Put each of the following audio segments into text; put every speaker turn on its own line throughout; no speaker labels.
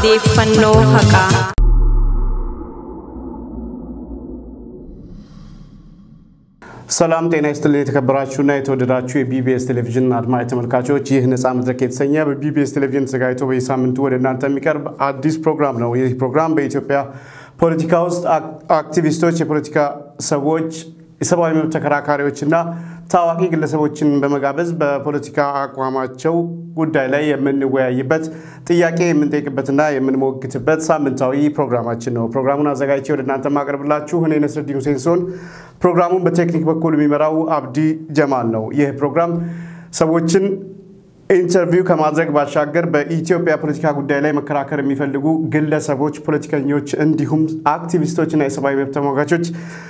odeeffannoo haqaa
ሰላም ጤና ይስጥልኝ የተከበራችሁና የተወደዳችሁ የቢቢኤስ ቴሌቪዥን አድማጭ ተመልካቾች ይህ ነፃ መድረክ የተሰኘ በቢቢኤስ ቴሌቪዥን ተዘጋጅቶ በየሳምንቱ ወደ እናንተ የሚቀርብ አዲስ ፕሮግራም ነው። ይህ ፕሮግራም በኢትዮጵያ ፖለቲካ ውስጥ አክቲቪስቶች፣ የፖለቲካ ሰዎች፣ የሰብአዊ መብት ተከራካሪዎችና ታዋቂ ግለሰቦችን በመጋበዝ በፖለቲካ አቋማቸው ጉዳይ ላይ የምንወያይበት ጥያቄ የምንጠይቅበትና የምንሞግትበት ሳምንታዊ ፕሮግራማችን ነው። ፕሮግራሙን አዘጋጅቼ ወደ እናንተ ማቀርብላችሁ እኔ ነስረዲን ሁሴን ሶን ፕሮግራሙን በቴክኒክ በኩል የሚመራው አብዲ ጀማል ነው። ይህ ፕሮግራም ሰዎችን ኢንተርቪው ከማድረግ ባሻገር በኢትዮጵያ ፖለቲካ ጉዳይ ላይ መከራከር የሚፈልጉ ግለሰቦች፣ ፖለቲከኞች እንዲሁም አክቲቪስቶችና የሰብአዊ መብት ተሟጋቾች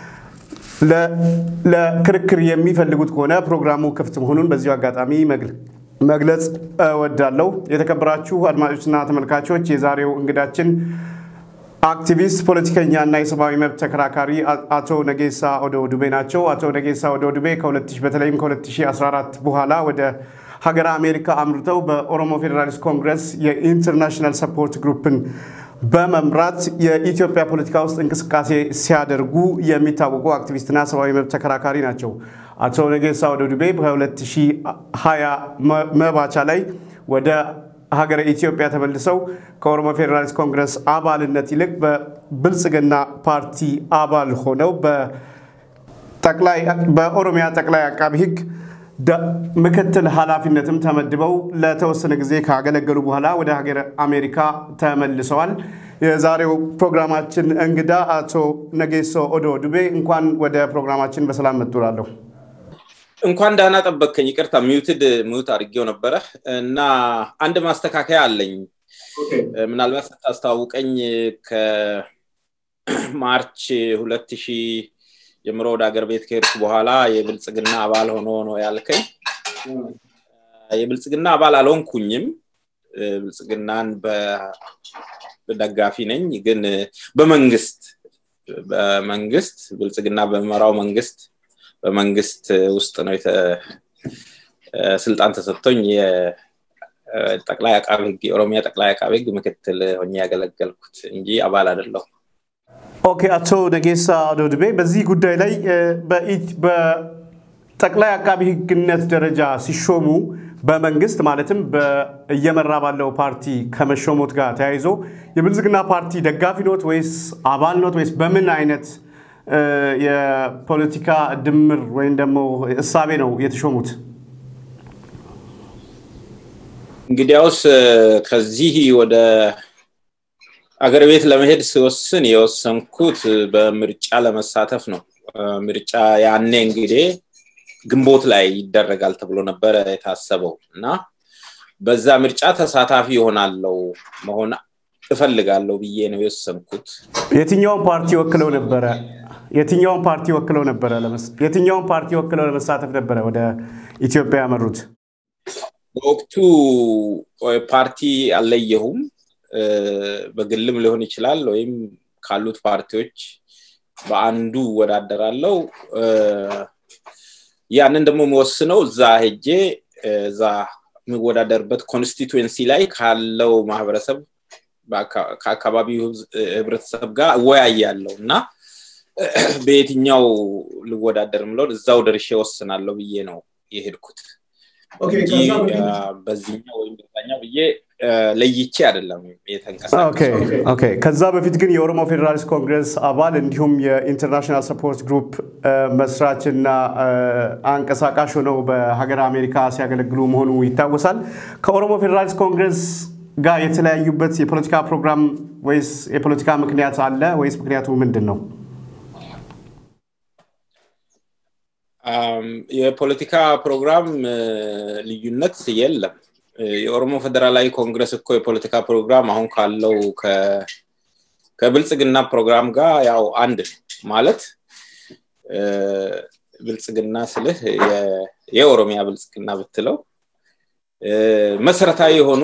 ለክርክር የሚፈልጉት ከሆነ ፕሮግራሙ ክፍት መሆኑን በዚሁ አጋጣሚ መግለጽ እወዳለሁ። የተከበራችሁ አድማጮችና ተመልካቾች የዛሬው እንግዳችን አክቲቪስት ፖለቲከኛና የሰብአዊ መብት ተከራካሪ አቶ ነጌሳ ኦዶ ዱቤ ናቸው። አቶ ነጌሳ ኦዶ ዱቤ በተለይም ከ2014 በኋላ ወደ ሀገር አሜሪካ አምርተው በኦሮሞ ፌደራሊስት ኮንግረስ የኢንተርናሽናል ሰፖርት ግሩፕን በመምራት የኢትዮጵያ ፖለቲካ ውስጥ እንቅስቃሴ ሲያደርጉ የሚታወቁ አክቲቪስትና ሰብአዊ መብት ተከራካሪ ናቸው። አቶ ነጌሳ ኦዶ ዱቤ በ2020 መባቻ ላይ ወደ ሀገር ኢትዮጵያ ተመልሰው ከኦሮሞ ፌደራሊስት ኮንግረስ አባልነት ይልቅ በብልጽግና ፓርቲ አባል ሆነው በኦሮሚያ ጠቅላይ አቃቢ ሕግ ምክትል ኃላፊነትም ተመድበው ለተወሰነ ጊዜ ካገለገሉ በኋላ ወደ ሀገር አሜሪካ ተመልሰዋል። የዛሬው ፕሮግራማችን እንግዳ አቶ ነጌሳ ኦዶ ዱቤ እንኳን ወደ ፕሮግራማችን በሰላም መጥተዋል።
እንኳን ዳና ጠበቀኝ ይቅርታ ሚውት አድርጌው ነበር እና አንድ ማስተካከያ አለኝ። ምናልባት ታስተዋውቀኝ ከማርች 2000 ጀምሮ ወደ ሀገር ቤት ከሄድኩ በኋላ የብልጽግና አባል ሆኖ ነው ያልከኝ። የብልጽግና አባል አልሆንኩኝም። ብልጽግናን በደጋፊ ነኝ ግን በመንግስት ብልጽግና በመራው በመንግስት ውስጥ ነው ስልጣን ተሰጥቶኝ የጠቅላይ አቃቤ ሕግ የኦሮሚያ ጠቅላይ አቃቤ ሕግ ምክትል ሆኜ ያገለገልኩት እንጂ አባል አይደለሁ።
ኦኬ አቶ ነጌሳ ኦዶ ዱቤ በዚህ ጉዳይ ላይ በጠቅላይ አቃቤ ሕግነት ደረጃ ሲሾሙ በመንግስት ማለትም በየመራ ባለው ፓርቲ ከመሾሞት ጋር ተያይዞ የብልጽግና ፓርቲ ደጋፊ ኖት ወይስ አባል ኖት ወይስ በምን አይነት የፖለቲካ ድምር ወይም ደግሞ እሳቤ ነው የተሾሙት?
እንግዲያውስ ከዚህ ወደ አገር ቤት ለመሄድ ሲወስን የወሰንኩት በምርጫ ለመሳተፍ ነው። ምርጫ ያኔ እንግዲህ ግንቦት ላይ ይደረጋል ተብሎ ነበር የታሰበው እና በዛ ምርጫ ተሳታፊ ሆናለሁ መሆን እፈልጋለሁ ብዬ ነው የወሰንኩት።
የትኛውን ፓርቲ ወክለው ለመሳተፍ ነበር ወደ ኢትዮጵያ ያመሩት?
በወቅቱ ፓርቲ አልለየሁም። በግልም ሊሆን ይችላል ወይም ካሉት ፓርቲዎች በአንዱ ወዳደራለሁ። ያንን ደግሞ መወስነው እዛ ሄጄ እዛ የሚወዳደርበት ኮንስቲትዩዌንሲ ላይ ካለው ማህበረሰብ ከአካባቢው ህብረተሰብ ጋር ወያያለሁ እና በየትኛው ልወዳደር ምለው እዛው ደርሼ ወስናለሁ ብዬ ነው የሄድኩት። በዚህኛው ወይም በዛኛው ብዬ ለይቼ አይደለም የተንቀሳቀስኩት።
ኦኬ ከዛ በፊት ግን የኦሮሞ ፌደራሊስት ኮንግረስ አባል እንዲሁም የኢንተርናሽናል ሰፖርት ግሩፕ መስራችና አንቀሳቃሽ ሆነው በሀገር አሜሪካ ሲያገለግሉ መሆኑ ይታወሳል። ከኦሮሞ ፌደራሊስት ኮንግረስ ጋር የተለያዩበት የፖለቲካ ፕሮግራም ወይስ የፖለቲካ ምክንያት አለ ወይስ ምክንያቱ ምንድነው?
የፖለቲካ ፕሮግራም ልዩነት የለም። የኦሮሞ ፌደራላዊ ኮንግረስ እኮ የፖለቲካ ፕሮግራም አሁን ካለው ከብልጽግና ፕሮግራም ጋር ያው አንድ ማለት ብልጽግና ስልህ የኦሮሚያ ብልጽግና ብትለው መሰረታዊ የሆኑ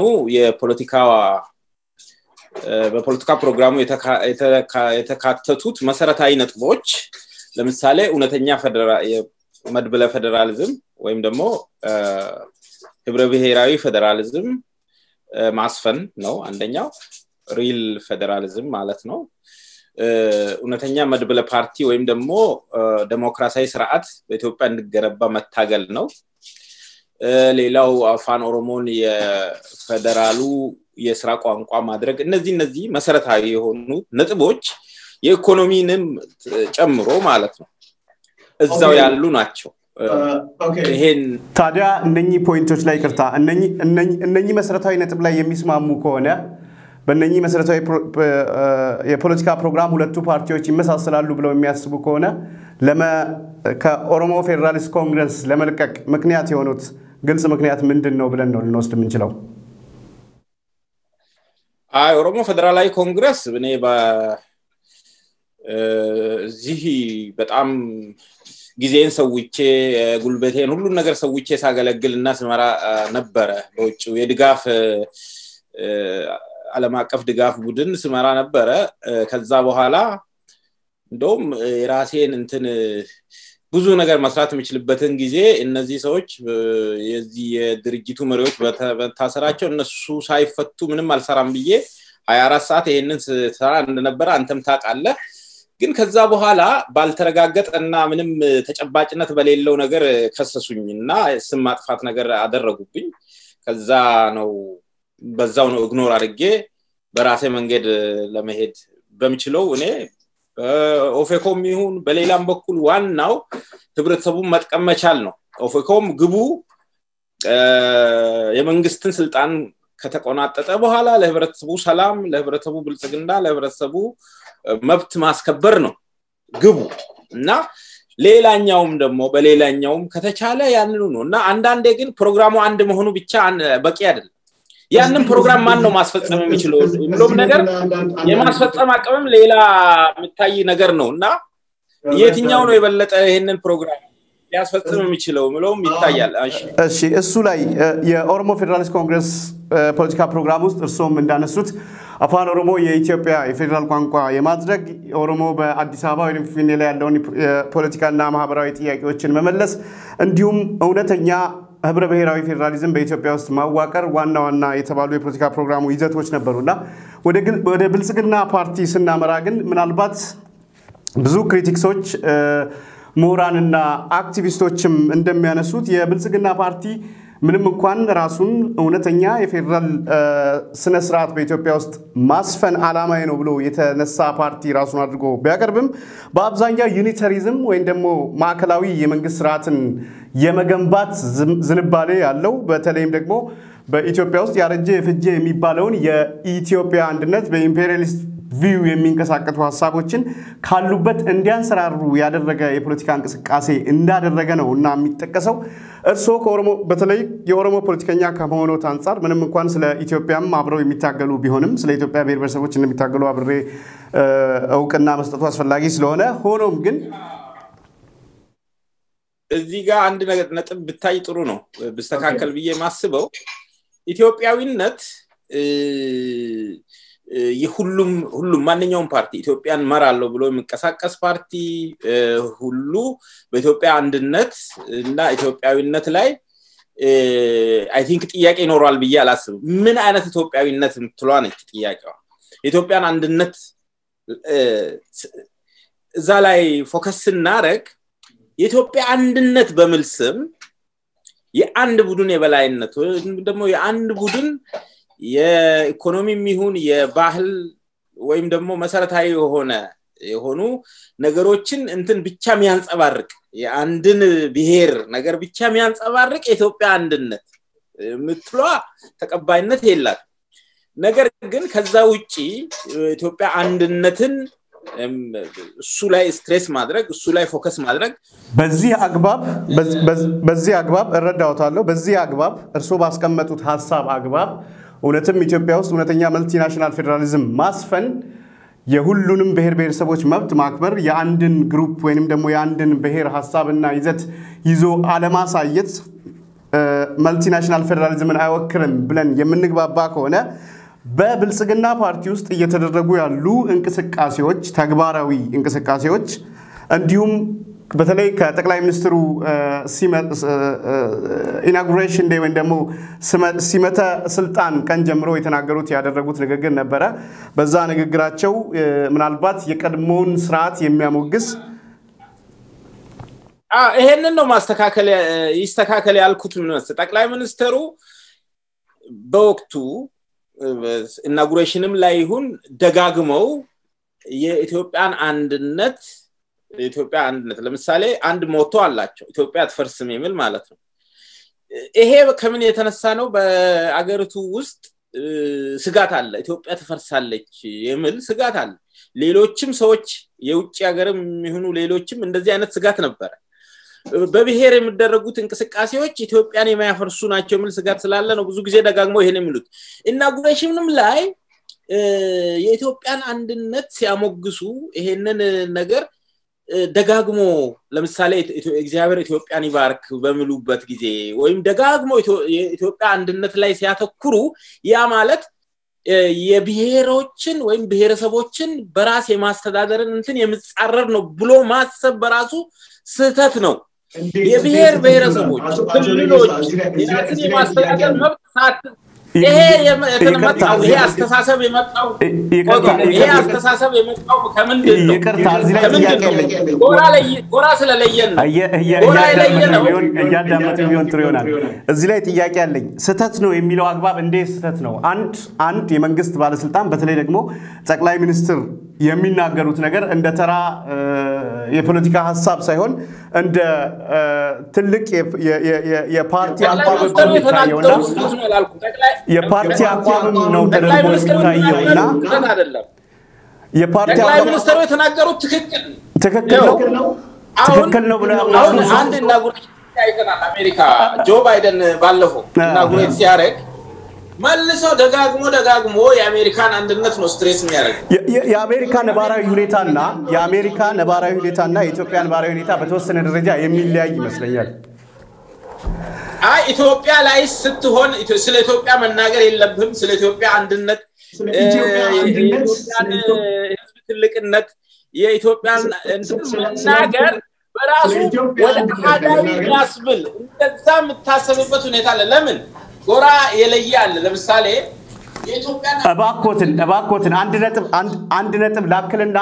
በፖለቲካ ፕሮግራሙ የተካተቱት መሰረታዊ ነጥቦች ለምሳሌ እውነተኛ መድብለ ፌደራሊዝም ወይም ደግሞ ህብረ ብሔራዊ ፌደራሊዝም ማስፈን ነው አንደኛው። ሪል ፌደራሊዝም ማለት ነው እውነተኛ መድበለ ፓርቲ ወይም ደግሞ ዴሞክራሲያዊ ስርዓት በኢትዮጵያ እንዲገነባ መታገል ነው ሌላው አፋን ኦሮሞን የፌደራሉ የስራ ቋንቋ ማድረግ እነዚህ መሰረታዊ የሆኑ ነጥቦች የኢኮኖሚንም ጨምሮ ማለት ነው እዛው ያሉ ናቸው ይሄን
ታዲያ እነኚህ ፖይንቶች ላይ ቅርታ እነኚህ መሰረታዊ ነጥብ ላይ የሚስማሙ ከሆነ በእነኚህ መሰረታዊ የፖለቲካ ፕሮግራም ሁለቱ ፓርቲዎች ይመሳሰላሉ ብለው የሚያስቡ ከሆነ ከኦሮሞ ፌደራሊስት ኮንግረስ ለመልቀቅ ምክንያት የሆኑት ግልጽ ምክንያት ምንድነው ብለን ነው ልንወስድ የምንችለው
ኦሮሞ ፌደራላዊ ኮንግረስ እኔ እዚህ በጣም ጊዜን ሰውቼ ጉልበቴን ሁሉ ነገር ሰውቼ ሳገለግልና ስመራ ነበረ በውጭው የድጋፍ ዓለም አቀፍ ድጋፍ ቡድን ስመራ ነበረ ከዛ በኋላ እንደውም የራሴን ብዙ ነገር መስራት የሚችልበትን ጊዜ እነዚህ ሰዎች የዚህ የድርጅቱ መሪዎች በታሰራቸው እነሱ ሳይፈቱ ምንም አልሰራም ብዬ 24 ሰዓት ይሄንን ሰራ እንደነበረ አንተም ታውቃለህ ግን ከዛ በኋላ ባልተረጋገጠና ምንም ተጨባጭነት በሌለው ነገር ከሰሱኝና ስም ማጥፋት ነገር አደረጉብኝ ከዛ ነው በዛው ነው ኢግኖር አድርጌ በራሴ መንገድ ለመሄድ በሚችለው እኔ ኦፌኮም ይሁን በሌላም በኩል ዋናው ህብረተሰቡን መጥቀም መቻል ነው ኦፌኮም ግቡ የመንግስትን ስልጣን ከተቆናጠጠ በኋላ ለህብረተሰቡ ሰላም ለህብረተሰቡ ብልጽግና ለህብረተሰቡ መብት ማስከበር ነው ግቡ እና ሌላኛውም ደግሞ በሌላኛውም ከተቻለ ያንኑ ነውና አንዳንዴ ግን ፕሮግራሙ አንድ መሆኑ ብቻ በቂ አይደለም ያንን ፕሮግራም ማን ነው ማስፈጸም የሚችለው ምንም ነገር የማስፈጸም አቅምም ሌላ ምታይ ነገር ነውና የትኛው ነው የበለጠ ይሄንን ፕሮግራም ያስፈጽም የሚችለው ምንም ይታያል
እሺ እሱ ላይ የኦሮሞ ፌደራሊስት ኮንግረስ ፖለቲካ ፕሮግራም ውስጥ እርሶም እንዳነሱት አፋን ኦሮሞ የኢትዮጵያ የፌደራል ቋንቋ የማድረግ ኦሮሞ በአዲስ አበባ ወይም ፊኔ ላይ ያለውን ፖለቲካና ማህበራዊ ጥያቄዎችን መመለስ እንዲሁም እውነተኛ ህብረ ብሔራዊ ፌደራሊዝም በኢትዮጵያ ውስጥ ማዋቀር ዋና የተባሉ የፖለቲካ ፕሮግራሙ ይዘቶች ነበሩና ወደ ብልጽግና ፓርቲ ስናመራ ግን ምናልባት ብዙ ክሪቲክሶች ምሁራንና አክቲቪስቶችም እንደሚያነሱት የብልጽግና ፓርቲ ምንም እንኳን ራሱን እውነተኛ የፌደራል ስነ ስርዓት በኢትዮጵያ ውስጥ ማስፈን ዓላማዬ ነው ብሎ የተነሳ ፓርቲ ራሱን አድርጎ ቢያቀርብም በአብዛኛው ዩኒታሪዝም ወይም ደግሞ ማዕከላዊ የመንግስት ስርዓትን የመገንባት ዝንባሌ ያለው በተለይም ደግሞ በኢትዮጵያ ውስጥ ያረጀ የፍጀ የሚባለውን የኢትዮጵያ አንድነት በኢምፔሪያሊስት ቪው የሚንቀሳቀሱ ሐሳቦችን ካሉበት እንዲያንሰራሩ ያደረገ የፖለቲካ እንቅስቃሴ እንዳደረገ ነውና የሚጠቀሰው እርሶ ከኦሮሞ በተለይ የኦሮሞ ፖለቲከኛ ከመሆኑት አንፃር ምንም እንኳን ስለ ኢትዮጵያም አብረው የሚታገሉ ቢሆንም ስለ ኢትዮጵያ ብሔር ብሔረሰቦች እንደሚታገሉ አብሬ እውቅና መስጠቱ አስፈላጊ ስለሆነ ሆኖም ግን
እዚህ ጋር አንድ ነገር ነጥብ ብታይ ጥሩ ነው በስተካከል ብዬ ማስበው ኢትዮጵያዊነት የሁሉም ማንኛውም ፓርቲ ኢትዮጵያን መራለው ብሎ የሚንቀሳቀስ ፓርቲ ሁሉ በኢትዮጵያ አንድነት እና ኢትዮጵያዊነት ላይ አይ ቲንክ ጥያቄ ይኖራል ብዬ አላስብም ምን አይነት ኢትዮጵያዊነት ምትሏን ጥያቄው ኢትዮጵያን አንድነት እዛ ላይ ፎከስ እናረግ የኢትዮጵያ አንድነት በመልስም የአንድ ቡድን የበላይነት ደግሞ የአንድ ቡድን የኢኮኖሚም ይሁን የባህል ወይም ደግሞ መሰረታዊ የሆኑ ነገሮችን ብቻ የሚያንጸባርቅ የአንድን ብሔር ነገር ብቻ የሚያንጸባርቅ የኢትዮጵያ አንድነት ምትሏ ተቀባይነት የላት ነገር ግን ከዛ ውጪ ኢትዮጵያ አንድነትን እሱ ላይ ስትሬስ ማድረግ እሱ ላይ ፎከስ ማድረግ በዚህ አግባብ እረዳውታለሁ በዚህ አግባብ እርሶ ባስቀመጡት ሐሳብ አግባብ እውነትም ኢትዮጵያ ውስጥ እውነተኛ መልቲናሽናል ፌደራሊዝም ማስፈን የሁሉንም ብሔር ብሔረሰቦች መብት ማክበር የአንድን ግሩፕ ወይንም ደግሞ የአንድን ብሔር ሐሳብና ይዘት ይዞ አለማሳየት መልቲናሽናል ፌደራሊዝምን አይወክልም ብለን የምንግባባ ከሆነ በብልጽግና ፓርቲ ውስጥ እየተደረጉ ያሉ እንቅስቃሴዎች ተግባራዊ እንቅስቃሴዎች እንዲሁም
በተለይ ከጠቅላይ ሚኒስትሩ ኢናጉሬሽን ዴይ ወይም ደግሞ ሲመተ ስልጣን ቀን ጀምሮ የተናገሩት ያደረጉት ንግግር ነበረ በዛ ንግግራቸው ምናልባት የቀድሞውን ስርዓት የሚያሞግስ
ይሄንን ነው ማስተካከለ ይስተካከለ ያልኩት ምን መሰለህ ጠቅላይ ሚኒስትሩ በወቅቱ ኢናጉሬሽንም ላይ ይሁን ደጋግመው የኢትዮጵያን አንድነት ለምሳሌ አንድ ሞቶ አላቸው ኢትዮጵያ አትፈርስም የሚል ማለት ነው ይሄ ከምን የተነሳ ነው በአገሪቱ ውስጥ ስጋት አለ ኢትዮጵያ ትፈርሳለች የሚል ስጋት አለ ሌሎችም ሰዎች የውጭ ሀገርም ይሁኑ ሌሎችም እንደዚህ አይነት ስጋት ነበር በብሔር የሚደረጉት እንቅስቃሴዎች ኢትዮጵያን የማያፈርሱ ናቸው የሚል ስጋት ስላለ ነው ብዙ ጊዜ ደጋግመው ይሄን የሚሉት ኢናጉሬሽንም ላይ የኢትዮጵያን አንድነት ሲያሞግሱ ይሄንን ነገር ደጋግሞ ለምሳሌ እግዚአብሔር ኢትዮጵያን ይባርክ በሚሉበት ጊዜ ወይም ደጋግሞ የኢትዮጵያ አንድነት ላይ ሲያተኩሩ ያ ማለት የብሔሮችን ወይም ብሔረሰቦችን በራስ የማስተዳደርን እንትን የሚጻረር ነው ብሎ ማሰብ በራሱ ስህተት ነው የብሔር ብሔረሰቦች ክልሎች የራስን የማስተዳደር መብት ሳት ይሄ የተመጣው ይሄ አስተሳሰብ የመጣው ከምንድን ነው
ይቅርታ እዚህ ላይ ጥያቄ አለኝ
ጎራ ስለለየን
ነው እያዳመጡ ቢሆን ጥሩ ይሆናል እዚህ ላይ ጥያቄ አለኝ ስህተት ነው የሚለው አግባብ እንዴት ስህተት ነው አንድ የመንግስት ባለስልጣን በተለይ ደግሞ ጠቅላይ ሚኒስትር የሚናገሩት ነገር እንደ ተራ የፖለቲካ ሐሳብ ሳይሆን እንደ ትልቅ የፓርቲ አቋም የሚታየውና የፓርቲ አቋም ነው ተደርጎ የሚታየውና የፓርቲ
አቋም ሚኒስትሩ የተናገሩት ትክክል ነው ብለው አንድ ኢናጉሬሽን አይተናል አሜሪካ ጆ ባይደን ባለፈው ኢናጉሬት ሲያደርግ መልሶ ደጋግሞ የአሜሪካን አንድነት ነው ስትሬስ የሚያደርገው
የአሜሪካ ነባራዊ ሁኔታና የኢትዮጵያ ነባራዊ ሁኔታ በተወሰነ ደረጃ የሚለያይ ይመስለኛል
ኢትዮጵያ ላይ ስትሆን ስለ ኢትዮጵያ መናገር የለብህም ስለ ኢትዮጵያ አንድነት ህዝብ ትልቅነት የኢትዮጵያን መናገር በራሱ ወደ ሀገር ያስብል እንደዛ የምታሰብበት ሁኔታ አለ ለምን ጎራ የለያል ለምሳሌ የኢትዮጵያን
እባክዎትን አንድ ነጥብ ላክልና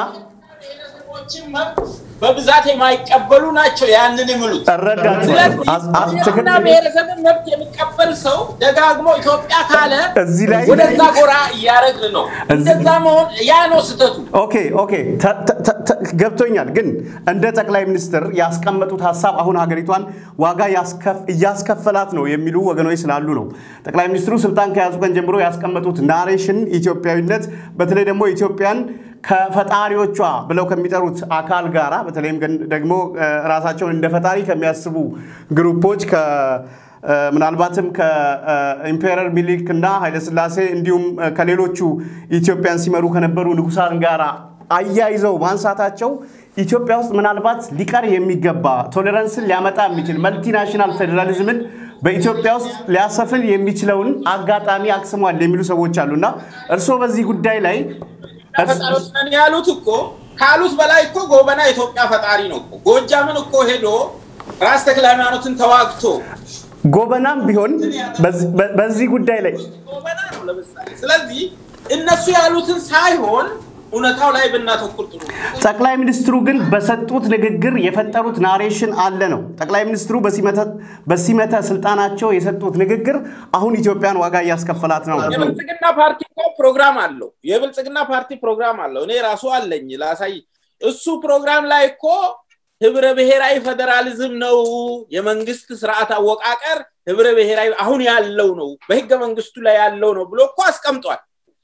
በብዛት የማይቀበሉ ናቸው ያንን ይምሉት
ተረዳችሁ
አስተከና ብሔረሰብ መብት የሚቀበል ሰው ደጋግሞ ኢትዮጵያ ካለ ወደዛ ጎራ ያረግል ነው እንደዛ መሆን ያ ነው ስተቱ
ኦኬ ገብቶኛል ግን እንደ ጠቅላይ ሚኒስትር ያስቀመጡት ሐሳብ አሁን ሀገሪቷን ዋጋ ያስከፈላት ነው የሚሉ ወገኖች ስላሉ ነው ጠቅላይ ሚኒስትሩ ስልጣን ከያዙ ቀን ጀምሮ ያስቀመጡት ናሬሽን ኢትዮጵያዊነት በተለይ ደግሞ ኢትዮጵያን ከፈጣሪዎቿ ብለው ከሚጠሩት አካል ጋራ በተለይም ደግሞ ራሳቸውን እንደ ፈጣሪ ከሚያስቡ ግሩፖች ምናልባትም ከኢምፔረር ሚሊክ እና ኃይለ ሥላሴ እንዲሁም ከሌሎቹ ኢትዮጵያን ሲመሩ ከነበሩ ንጉሳን ጋራ አያይዘው ማንሳታቸው ኢትዮጵያ ውስጥ ምናልባት ሊቀር የሚገባ ቶለራንስን ሊያመጣ የሚችል መልቲናሽናል ፌደራሊዝምን በኢትዮጵያ ውስጥ ሊያሰፍል የሚችለውን አጋጣሚ አክስሟል የሚሉ ሰዎች አሉና እርሶ በዚህ ጉዳይ ላይ
ፈጣሪዎችን ያሉት እኮ ካሉት በላይ እኮ ጎበና ኢትዮጵያ ፈጣሪ ነው እኮ ጎጃምን እኮ ሄዶ ራስ ተክለ ሃይማኖትን ተዋግቶ
ጎበናም ቢሆን በዚህ ጉዳይ ላይ
ጎበና ነው ለምሳሌ ስለዚህ እነሱ ያሉትን ሳይሆን ኡነታው ላይ በእናተኩር ጥሩ
ጠቅላይ ሚኒስትሩ ግን በሰጡት ንግግር የፈጠሩት ናሬሽን አለ ነው ጠቅላይ ሚኒስትሩ በሲመተ ስልጣናቸው የሰጡት ንግግር አሁን ኢትዮጵያን ዋጋ ያስከፈላት ነው
የብልጽግና ፓርቲ ፕሮግራም አለው የብልጽግና ፓርቲ ፕሮግራም አለው እኔ ራሱ አለኝ ላሳይ እሱ ፕሮግራም ላይ እኮ ህብረ ብሔራዊ ፌደራሊዝም ነው የመንግስት ስርዓት አወቃቀር ህብረ ብሔራዊ አሁን ያለው ነው በህገ መንግስቱ ላይ ያለው ነው ብሎ እኮ አስቀምጧል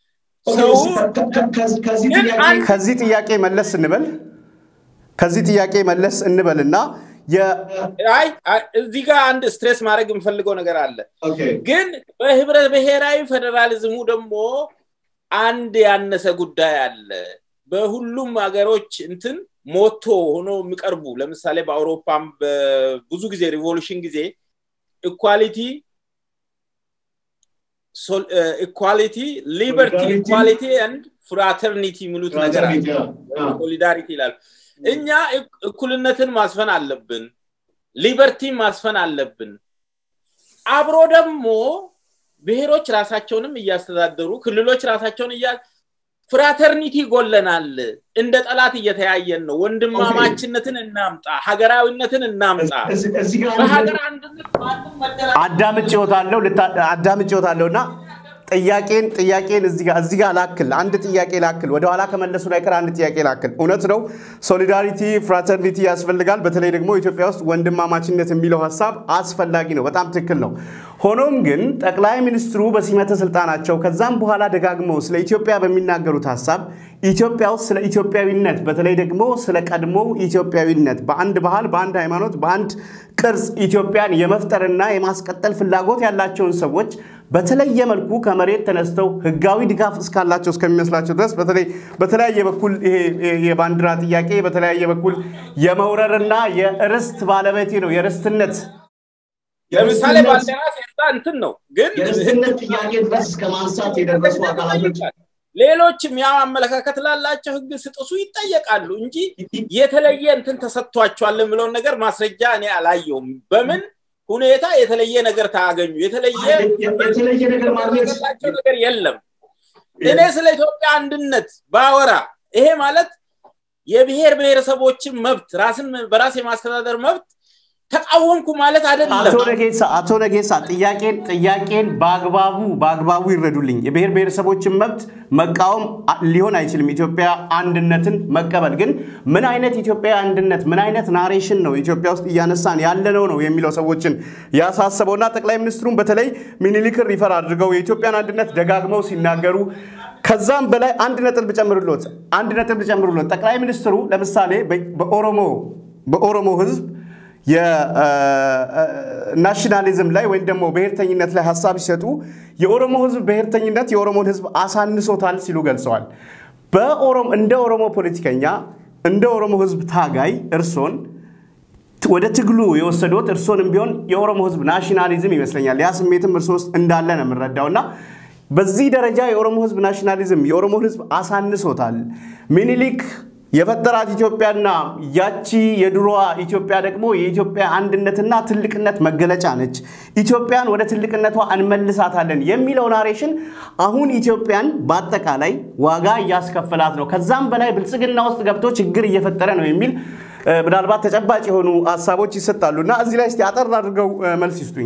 ከዚህ ጥያቄ መለስ እንበልና
እዚህ ጋር አንድ ስትሬስ ማድረግ የምፈልገው ነገር አለ ግን በህብረ ብሔራዊ ፌደራሊዝሙ ደግሞ አንድ ያነሰ ጉዳይ አለ በሁሉም ሀገሮች እንትን ሞቶ ሆኖ የሚቀርቡ ለምሳሌ በአውሮፓም ብዙ ጊዜ ሪቮሉሽን ጊዜ equality liberty equality and fraternity ሙሉት ነገር አለ solidarity ይላል እኛ እኩልነትን ማስፈን አለብን ሊበርቲ ማስፈን አለብን አብሮ ደግሞ ብሔሮች ራሳቸውንም ያስተዳደሩ ክልሎች ራሳቸውን ፍራተርኒቲ ጎለናል እንደ ጠላት እየተያየን ነው ወንድማማችነትን እናምጣ ሀገራዊነትን እናምጣ በሀገር አንድነት ማንም መደረግ አዳምጪዎታለሁና ጥያቄን እዚህ ጋር ላክል አንድ ጥያቄ ላክል ወደ ኋላ ከመለሱ ላይ አንድ ጥያቄ ላክል እውነት ነው ሶሊዳሪቲ ፍራተርኒቲ ያስፈልጋል በተለይ ደግሞ ኢትዮጵያ ውስጥ ወንድማማችነት የሚለው ሐሳብ አስፈላጊ ነው በጣም ትክክል ነው ሆኖም ግን ጠቅላይ ሚኒስትሩ በሲመተ ስልጣናቸው ከዛም በኋላ ደጋግመው ስለ ኢትዮጵያ በሚናገሩት ሐሳብ ኢትዮጵያ ውስጥ ስለ ኢትዮጵያዊነት በተለይ ደግሞ ስለ ቀድሞ ኢትዮጵያዊነት በአንድ ባህል በአንድ ሃይማኖት በአንድ ቅርጽ ኢትዮጵያን የመፍጠርና የማስቀጠል ፍላጎት ያላቸውን ሰዎች በተለየ መልኩ ከመሬት ተነስተው ህጋዊ ድጋፍ እስካላቸው እስከሚመስላቸው ድረስ በተለያየ በኩል ይሄ የባንዲራ ጥያቄ በተለያየ በኩል የመውረርና የርስት ባለቤት ነው የርስትነት ለምሳሌ ባንዲራ ሲያጣ እንትን ነው ግን
የርስትነት ጥያቄ ድረስ ከማንሳት የደረሱ አካላቶች
ሌሎችም ያው አመለካከት ላላቸው ህግ ስጥሱ ይጠየቃሉ እንጂ የተለየ እንትን ተሰጥቷቸዋል የሚለው ነገር ማስረጃ እኔ አላየውም በምን ሁኔታ የተለየ ነገር ታገኙ የተለየ
ነገር ማግኘት
ነገር የለም እኔ ስለ ኢትዮጵያ አንድነት ባወራ ይሄ ማለት የብሔር ብሔረሰቦችን መብት ራስን በራስ የማስተዳደር መብት ተቃወምኩ ማለት አይደለም
አቶ ነጌሳ ጥያቄን በአግባቡ ይረዱልኝ የብሔር ብሔረሰቦችን መብት መቃወም ሊሆን አይችልም ኢትዮጵያ አንድነትን መቀበል ግን ምን አይነት ኢትዮጵያ አንድነት ምን አይነት ናሬሽን ነው ኢትዮጵያ ውስጥ ያነሳን ያለነው ነው የሚለው ሰዎችን ያሳሰበውና ጠቅላይ ሚኒስትሩን በተለይ ሚኒሊክ ሪፈር አድርገው የኢትዮጵያን አንድነት ደጋግመው ሲናገሩ ከዛም በላይ አንድ ነጥብ ብጨምሩልዎት ጠቅላይ ሚኒስትሩ ለምሳሌ በኦሮሞ ህዝብ የናሽናሊዝም ላይ ወይ ደግሞ ብሔርተኝነት ላይ ሐሳብ ሲሰጡ የኦሮሞ ህዝብ ብሔርተኝነት የኦሮሞን ህዝብ አሳንሶታል ሲሉ ገልጸዋል እንደ ኦሮሞ ፖለቲከኛ እንደ ኦሮሞ ህዝብ ታጋይ እርሶን ወደ ትግሉ የወሰዱት እርሶንም ቢሆን የኦሮሞ ህዝብ ናሽናሊዝም ይመስለኛል ያ ስሜትም እርሶስ እንዳለ ነው የምንረዳውና በዚህ ደረጃ የኦሮሞ ህዝብ ናሽናሊዝም የኦሮሞ ህዝብ አሳንሶታል ሚኒሊክ የፈጠራት ኢትዮጵያና ያቺ የድሮዋ ኢትዮጵያ ደግሞ የኢትዮጵያ አንድነትና ትልቅነት መገለጫ ነች ኢትዮጵያን ወደ ትልቅነቷ እንመልሳታለን የሚለው ናሬሽን አሁን ኢትዮጵያን በአጠቃላይ ዋጋ ያስከፈላት ነው ከዛም በላይ ብልጽግና ውስጥ ገብቶ ችግር እየፈጠረ ነው የሚል ምናልባት ተጨባጭ የሆኑ ሐሳቦች ይሰጣሉና እዚህ ላይ እስቲ አጠር አድርገው መልስ ይስጡኝ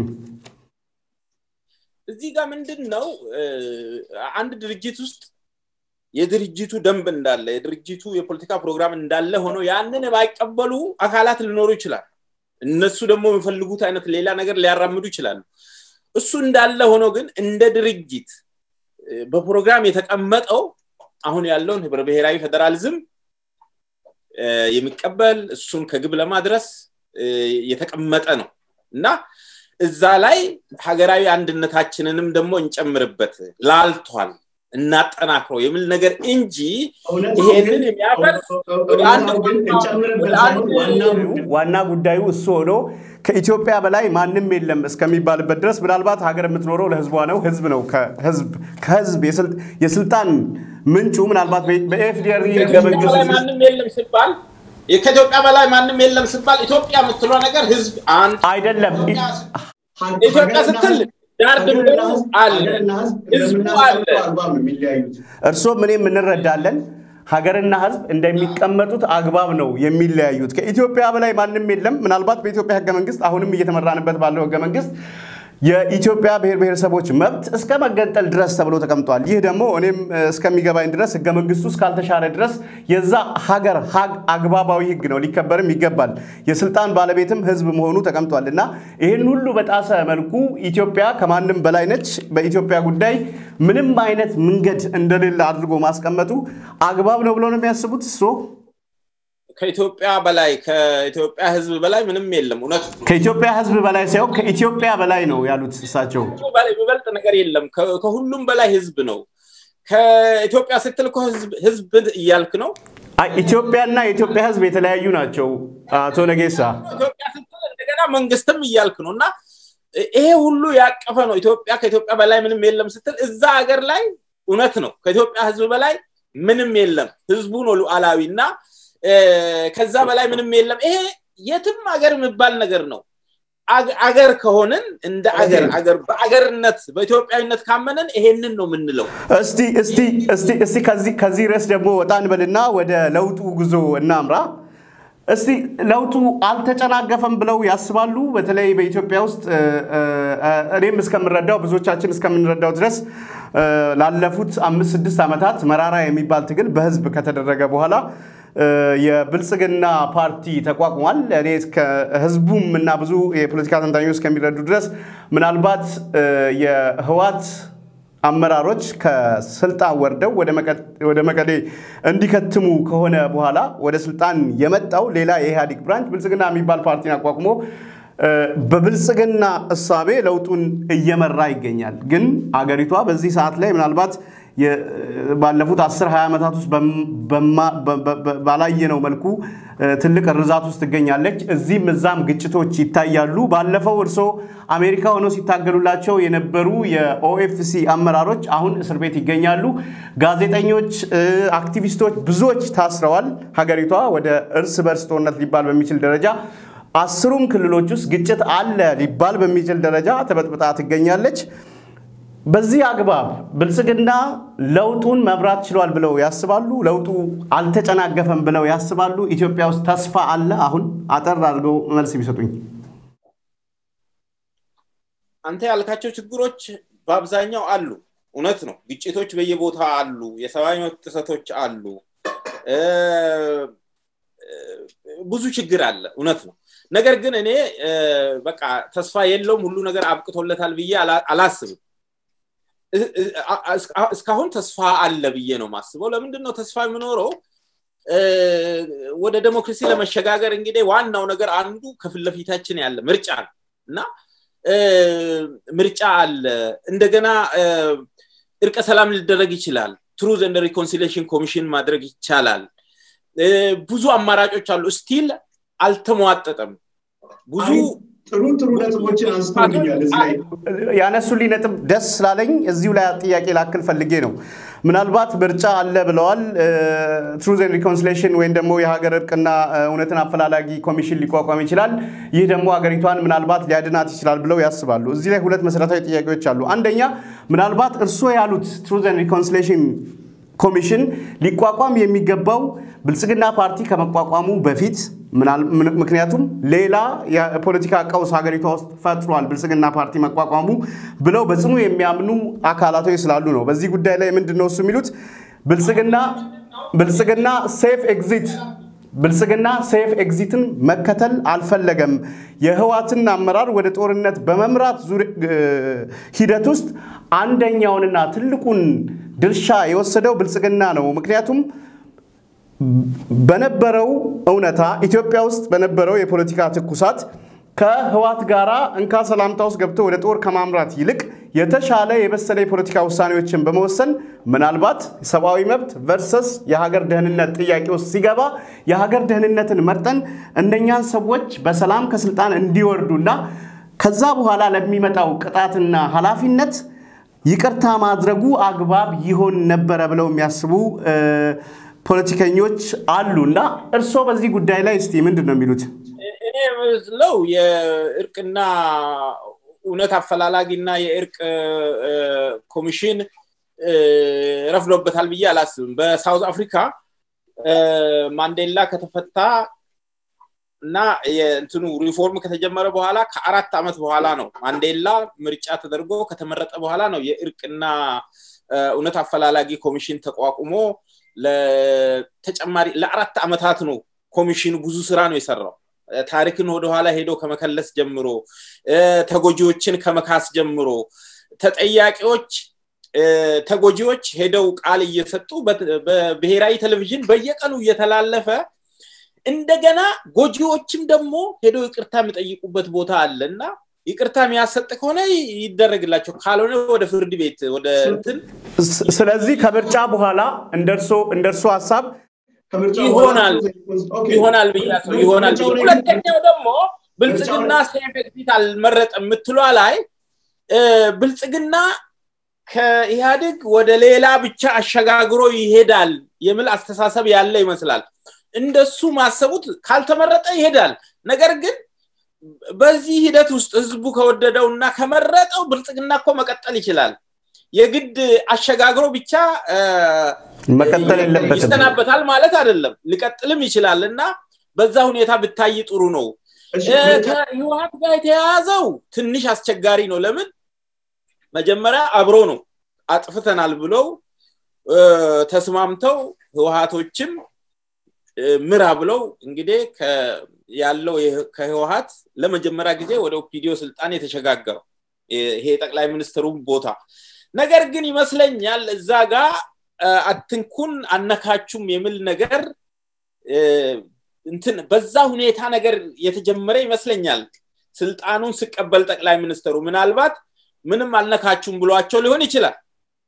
እዚህ ጋር ምንድነው አንድ ድርጅት ውስጥ የድርጅቱ ደንብ እንዳለ የድርጅቱ የፖለቲካ ፕሮግራም እንዳለ ሆኖ ያንን ባይቀበሉ አካላት ሊኖሩ ይችላል እነሱ ደግሞ የሚፈልጉት አይነት ሌላ ነገር ሊያራምዱ ይችላሉ እሱ እንዳለ ሆኖ ግን እንደ ድርጅት በፕሮግራም የተቀመጠው አሁን ያለውን ህብረ ብሔራዊ ፌደራሊዝም የሚቀበል እሱን ከግብ ለማድረስ የተቀመጠ ነው እና እዛ ላይ ሀገራዊ አንድነታችንንም ደግሞ እንጨምርበት ላልቷል እናጠናክረው የሚል ነገር እንጂ ይሄንን የሚያፈርስ
ዋና ጉዳዩ እሱ ሆኖ ከኢትዮጵያ በላይ ማንንም የለም እስከሚባልበት ድረስ ምናልባት ሀገር የምትኖረው ለህዝቧ ነው ህዝብ ነው ከህዝብ የስልጣን ምንጩ ምናልባት በኤፍዲአር
ገበንግስ ማንንም የለም ሲባል ከኢትዮጵያ በላይ ማንንም የለም ሲባል ኢትዮጵያ የምትለው ነገር ህዝብ አንድ
አይደለም
ኢትዮጵያ ስትል ዳር ድንበሩ አለ ህዝቡ አለ
እርሶ ምንም እንረዳለን ሀገርና ህዝብ እንደሚቀመጡት አግባብ ነው የሚለያዩት ከኢትዮጵያ በላይ ማንንም የለም ምናልባት በኢትዮጵያ ህገ መንግስት አሁንም እየተመራንበት ባለው ህገ መንግስት የኢትዮጵያ ብሔር ብሔረሰቦች መብት እስከ መገንጠል ድረስ ተብሎ ተቀምጧል ይህ ደግሞ እኔም እስከሚገባኝ ድረስ ህገ መንግስቱ እስካልተሻረ ድረስ የዛ ሀገር አግባባዊ ህግ ነው ሊከበርም ይገባል የስልጣን ባለቤትም ህዝብ መሆኑ ተቀምጧልና ይሄን ሁሉ በጣሰ መልኩ ኢትዮጵያ ከማንም በላይ ነች በኢትዮጵያ ጉዳይ ምንም አይነት መንገድ እንደሌለ አድርጎ ማስቀመጡ አግባብ ነው ብለው ነው የሚያስቡት እሱ
ከኢትዮጵያ በላይ ከኢትዮጵያ ህዝብ በላይ ምንም የለም እውነት
ከኢትዮጵያ ህዝብ በላይ ሳይሆን ከኢትዮጵያ በላይ ነው ያሉት እሳቸው
በላይ የሚበልጥ ነገር የለም ከሁሉም በላይ ህዝብ ነው ከኢትዮጵያ ስትል ህዝብ እያልክ ነው
ኢትዮጵያና የኢትዮጵያ ህዝብ የተለያዩ ናቸው አቶ ነጌሳ
ኢትዮጵያ ስትል እንደገና መንግስትም እያልክ ነውና ይሄ ሁሉ ያቀፈ ነው ኢትዮጵያ ከኢትዮጵያ በላይ ምንም የለም ስትል እዛ ሀገር ላይ እውነት ነው ከኢትዮጵያ ህዝብ በላይ ምንም የለም ህዝቡ ነው ሉዓላዊና ከዛ በላይ ምንም የለም ይሄ የትም ሀገር የሚባል ነገር ነው አገር ከሆነን እንደ አገር በአገርነት በኢትዮጵያዊነት ካመነን ይሄንን ነው ምንለው
እስቲ ከዚህ ርዕስ ደግሞ ወጣን በልና ወደ ለውጡ ጉዞ እናምራ እስቲ ለውጡ አልተጨናገፈም ብለው ያስባሉ በተለይ በኢትዮጵያ ውስጥ እኔም እስከምረዳው ብዙዎቻችን እስከምንረዳው ድረስ ላለፉት 5-6 አመታት መራራ የሚባል ትግል በህዝብ ከተደረገ በኋላ የብልጽግና ፓርቲ ተቋቁሟል እኔ ከህዝቡም እና ብዙ የፖለቲካ ተንታኞች እስከሚረዱ ድረስ ምናልባት የህዋት አመራሮች ከስልጣን ወርደው ወደ መቀሌ እንዲከትሙ ከሆነ በኋላ ወደ ስልጣን የመጣው ሌላ የኢህአዴግ ብራንች ብልጽግና የሚባል ፓርቲ አቋቁሞ በብልጽግና እሳቤ ለውጡን እየመራ ይገኛል ግን አገሪቷ በዚህ ሰዓት ላይ ምናልባት ባለፉት 10-20 አመታት ውስጥ ባላየነው መልኩ ትልቅ ርዛት ውስጥ ትገኛለች እዚህም እዛም ግጭቶች ይታያሉ ባለፈው እርሶ አሜሪካ ሆኖ ሲታገሉላቸው የነበሩ የኦኤፍሲ አመራሮች አሁን እስር ቤት ይገኛሉ ጋዜጠኞች አክቲቪስቶች ብዙዎች ታስረዋል ሀገሪቷ ወደ እርስ በርስ ጦርነት ሊባል በሚችል ደረጃ 10ሩም ክልሎች ውስጥ ግጭት አለ ሊባል በሚችል ደረጃ ተበጥብጣ ትገኛለች በዚህ አግባብ ብልጽግና ለውጡን መብራት ችሏል ብለው ያስባሉ ለውጡ አልተጨናገፈም ብለው ያስባሉ ኢትዮጵያ ውስጥ ተስፋ አለ አሁን አጠር አድርገው መልስ ቢሰጡኝ
አንተ ያልካቸው ችግሮች በአብዛኛው አሉ እውነት ነው ግጭቶች በየቦታው አሉ የሰብአዊ መብት ጥሰቶች አሉ ብዙ ችግር አለ እውነት ነው ነገር ግን እኔ በቃ ተስፋ የለውም ሁሉ ነገር አብቅቶለታል ብዬ አላስብም እስካሁን ተስፋ አለ ብዬ ነው ማስበው ለምንድነው ተስፋ የሚኖረው ወደ ዲሞክራሲ ለመሸጋገር እንግዲህ ዋናው ነገር አንዱ ከፍለፊታችን ያለ ምርጫ እና ምርጫ አለ እንደገና እርቀ ሰላም ሊደረግ ይችላል ትሩዝ ኤንድ ሪኮንሲሊየሽን ኮሚሽን ማድረግ ይቻላል ብዙ አማራጮች አሉ ስቲል አልተሟጠጠም ብዙ
ጥሩ ነጥቦችን አንስተውኛል እዚህ ላይ
ያነሱልኝ ነጥብ ደስ ስላለኝ እዚሁ ላይ ጥያቄ ላክል ፈልጌ ነው ምናልባት ምርጫ አለ ብለዋል ትሩዝ ኤንድ ሪኮንሲሊየሽን ወይ ደግሞ የሀገር እርቅና እውነትን አፈላላጊ ኮሚሽን ሊቋቋም ይችላል ይህ ደግሞ ሀገሪቷን ምናልባት ሊያድናት ይችላል ብለው ያስባሉ እዚህ ላይ ሁለት መሰረታዊ ጥያቄዎች አሉ አንደኛ ምናልባት እርሶ ያሉት ትሩዝ ኤንድ ሪኮንሲሊየሽን ኮሚሽን ሊቋቋም የሚገባው ብልጽግና ፓርቲ ከመቋቋሙ በፊት ምክንያቱም ሌላ የፖለቲካ ቀውስ ሀገሪቷ ውስጥ ፈጥሯል ብልጽግና ፓርቲ መቋቋሙ ብለው በጽኑ የሚያምኑ አካላቶች ስላሉ ነው በዚህ ጉዳይ ላይ ምንድነው እሱ የሚሉት ብልጽግና ሴፍ ኤግዚትን መከተል አልፈለገም የህዋትን አመራር ወደ ጦርነት በመምራት ሂደት ውስጥ አንደኛውንና ትልቁን ድርሻ የወሰደው ብልጽግና ነው ምክንያቱም በነበረው እውነታ ኢትዮጵያ ውስጥ በነበረው የፖለቲካ ትኩሳት ከህዋት ጋራ እንካ ሰላምታ ውስጥ ገብቶ ወደ ጦር ከማምራት ይልቅ የተሻለ የበሰለ የፖለቲካ ውሳኔዎችን በመወሰን ምናልባት ሰብአዊ መብት ቨርሰስ የሀገር ደህንነት ጥያቄ ውስጥ ሲገባ የሀገር ደህንነትን መርጠን እንደኛን ሰዎች በሰላም ከስልጣን እንዲወርዱና ከዛ በኋላ ለሚመጣው ቅጣትና ኃላፊነት ይቅርታ ማድረጉ አግባብ ይሆን ነበር ብለው የሚያስቡ ፖለቲከኞች አሉና እርሶ በዚህ ጉዳይ ላይ እስቲ ምንድነው የሚሉት
እኔ ነው የእርቅና እውነት አፈላላጊና የእርቅ ኮሚሽን ረፍዶበታል ብዬ አላስብም በሳውዝ አፍሪካ ማንዴላ ከተፈታ እና የእንትኑ ሪፎርም ከተጀመረ በኋላ ከ4 አመት በኋላ ነው ማንዴላ ምርጫ ተደርጎ ከተመረጠ በኋላ ነው የእርቅና እውነት አፈላላጊ ኮሚሽን ተቋቁሞ ለተጨማሪ ለ4 አመታት ነው ኮሚሽኑ ብዙ ስራ ነው የሰራው ታሪክን ወደ ኋላ ሄዶ ከመከለስ ጀምሮ ተጎጂዎችን ከመካስ ጀምሮ ተጎጂዎች ሄደው ቃል እየሰጡ በብሔራዊ ቴሌቪዥን በየቀኑ እየተላለፈ እንደገና ጎጂዎችም ደግሞ ሄደው ይቅርታ የሚጠይቁበት ቦታ አለና ይቅርታ የሚያሰጥ ከሆነ ይደረግላቸው ካልሆነ ወደ ፍርድ ቤት ወደ እንትን
ስለዚህ ከምርጫ በኋላ እንደርሶ ሐሳብ
ይሆናል ብያለሁ ይሆናል ሁለተኛው ደግሞ ብልጽግና ሴፍ ኤግዚት አልመረጠም ምትሏ ላይ ብልጽግና ከኢህአዴግ ወደ ሌላ ብቻ አሸጋግሮ ይሄዳል የሚል አስተሳሰብ ያለ ይመስላል እንደሱ ማሰቡት ካልተመረጠ ይሄዳል ነገር ግን በዚህ ሂደት ውስጥ ህዝቡ ከወደደውና ከመረጠው ብልጽግናኮ መቀጠል ይችላል የግድ አሸጋግሮ ብቻ
መቀጠል የለበትም
ይስተናበታል ማለት አይደለም ሊቀጥልም ይችላልና በዛ ሁኔታ ብታይ ጥሩ ነው ከህወሓት ጋር የተያዘው ትንሽ አስቸጋሪ ነው ለምን መጀመሪያ አብሮ ነው አጥፍተናል ብለው ተስማምተው ህወሓቶችም ምራ ብለው እንግዲህ ያለው ከህወሓት ለመጀመሪያ ጊዜ ወደ ኦፒዲዮ ስልጣን የተሸጋገረው ይሄ ጠቅላይ ሚኒስትሩ ቦታ ነገር ግን ይመስለኛል እዛ ጋር አትንኩን አነካቹም የሚል ነገር እንትን በዛ ሁኔታ ነገር የተጀመረ ይመስለኛል ስልጣኑን ሲቀበል ጠቅላይ ሚኒስትሩ ምናልባት ምንም አልነካቹም ብሏቸው ሊሆን ይችላል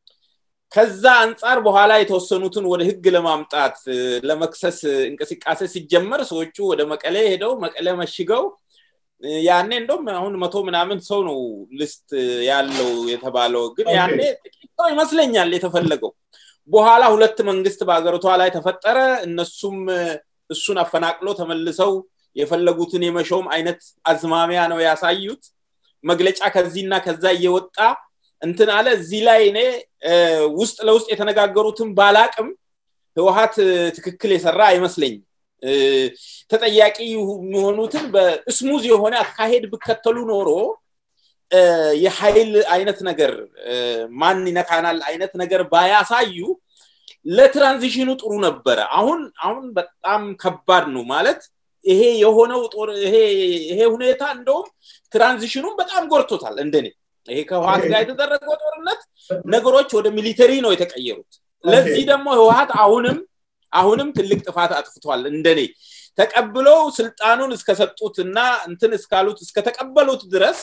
ከዛ አንፃር በኋላ የተወሰኑትን ወደ ህግ ለማምጣት ለመክሰስ እንቅስቃሴ ሲጀመር ሰዎቹ ወደ መቀሌ ሄደው መቀሌ መሽገው ያኔ እንደውም አሁን 100 ምናምን ሰው ነው ሊስት ያለው የተባለው ግን ያኔ ጥቂት ይመስለኛል የተፈለገው በኋላ ሁለት መንግስት በአገሪቷ ላይ ተፈጠረ እነሱም እሱን አፈናቅሎ ተመልሰው የፈለጉትን የመሾም አይነት አዝማሚያ ነው ያሳዩት መግለጫ ከዚህና ከዛ እየወጣ እንትን አለ እዚህ ላይ እኔ ውስጥ ለውስጥ የተነጋገሩትን ባላቅም ህወሓት ትክክል የሰራ አይመስለኝ ተጠያቂ የሆኑትን በስሙዝ የሆነ አካሄድ በከተሉ ኖሮ የኃይል አይነት ነገር ማን ይነካናል አይነት ነገር ባያሳዩ ለትራንዚሽኑ ጥሩ ነበር አሁን በጣም ከባድ ነው ማለት ይሄ የሆነው ጦር ይሄ ሁኔታ እንደውም ትራንዚሽኑን በጣም ጎርቶታል እንደኔ ይሄ ከህወሓት ጋር የተደረገው ጦርነት ነገሮች ወደ ሚሊተሪ ነው የተቀየሩት ለዚህ ደግሞ ህወሓት አሁንም ትልቅ ጥፋት አጥፍቷል እንደኔ ተቀብለው ስልጣኑን እስከሰጡትና እንትን እስካሉት እስከተቀበሉት ድረስ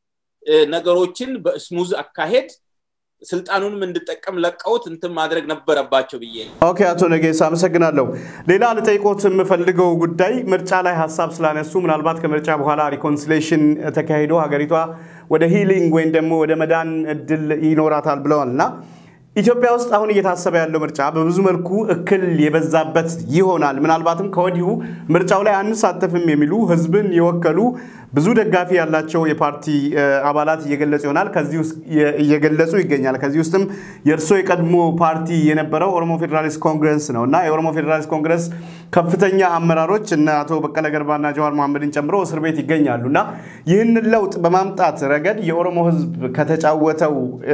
ነገሮችን በስሙዝ አካሄድ ስልጣኑንም እንድጠቀም ለቀውት እንትን ማድረግ ነበረባቸው ብዬ
ኦኬ አቶ ነጌሳ አመሰግናለሁ ሌላ ለጠይቆት የምፈልገው ጉዳይ ምርጫ ላይ ሐሳብ ስላነሱ ምናልባት ከምርጫ በኋላ ሪኮንሲሌሽን ተካሂዶ ሀገሪቷ ወደ ሂሊንግ ወይም ደግሞ ወደ መዳን እድል ይኖራታል ብለዋልና ኢትዮጵያ ውስጥ አሁን እየታሰበ ያለው ምርጫ በብዙ መልኩ እክል የበዛበት ይሆናል ምናልባትም ከወዲሁ ምርጫው ላይ አንሳተፍም የሚሉ ህዝብን የወከሉ ብዙ ደጋፊ ያላቸው የፓርቲ አባላት እየገለጹ ይሆናል ከዚህ ውስጥ እየገለጹ ይገኛል ከዚህ ውስጥም የርሶ የቀድሞ ፓርቲ የነበረው ኦሮሞ ፌደራሊስት ኮንግረስ ነውና የኦሮሞ ፌደራሊስት ኮንግረስ ከፍተኛ አመራሮች እና አቶ በቀለ ገርባና ጀዋር መሐመድን ጨምሮ እስር ቤት ይገኛሉና ይህን ለውጥ በማምጣት ረገድ የኦሮሞ ህዝብ ከተጫወተው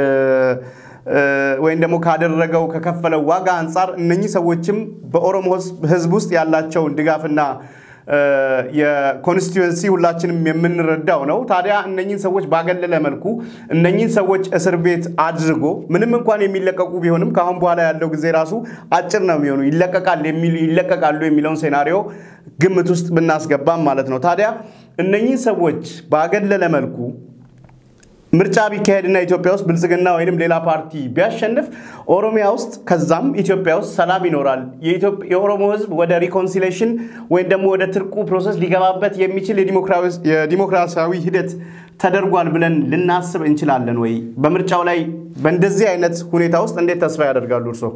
ወይም ደግሞ ካደረገው ከከፈለው ዋጋ አንፃር እነኚህ ሰዎችም በኦሮሞ ህዝብ ውስጥ ያላቸው ድጋፍና የኮንስቲትዩንሲ ሁላችንም የምንረዳው ነው ታዲያ እነኚህ ሰዎች ባገለለ መልኩ እነኚህ ሰዎች እስር ቤት አድርጎ ምንም እንኳን የሚለቀቁ ቢሆንም ካሁን በኋላ ያለው ጊዜ ራሱ አጭር ነው የሚሆነው ይለቀቃሉ የሚለውን ሴናሪዮ ግምት ውስጥ ብናስገባም ማለት ነው ታዲያ እነኚህ ሰዎች ባገለለ መልኩ ምርጫ ቢካሄድና ኢትዮጵያ ውስጥ ብልጽግና ወይንም ሌላ ፓርቲ ቢያሸንፍ ኦሮሚያ ውስጥ ከዛም ኢትዮጵያ ውስጥ ሰላም ይኖራል የኦሮሞ ህዝብ ወደ ሪኮንሲሌሽን ወይም ደግሞ ወደ ትርቁ ፕሮሰስ ሊገባበት የሚችል የዲሞክራሲያዊ ሂደት ተደርጓል ብለን ልናስብ እንችላለን ወይ በምርጫው ላይ በእንደዚህ አይነት ሁኔታ ውስጥ እንዴት ተስፋ ያደርጋሉ እርሶ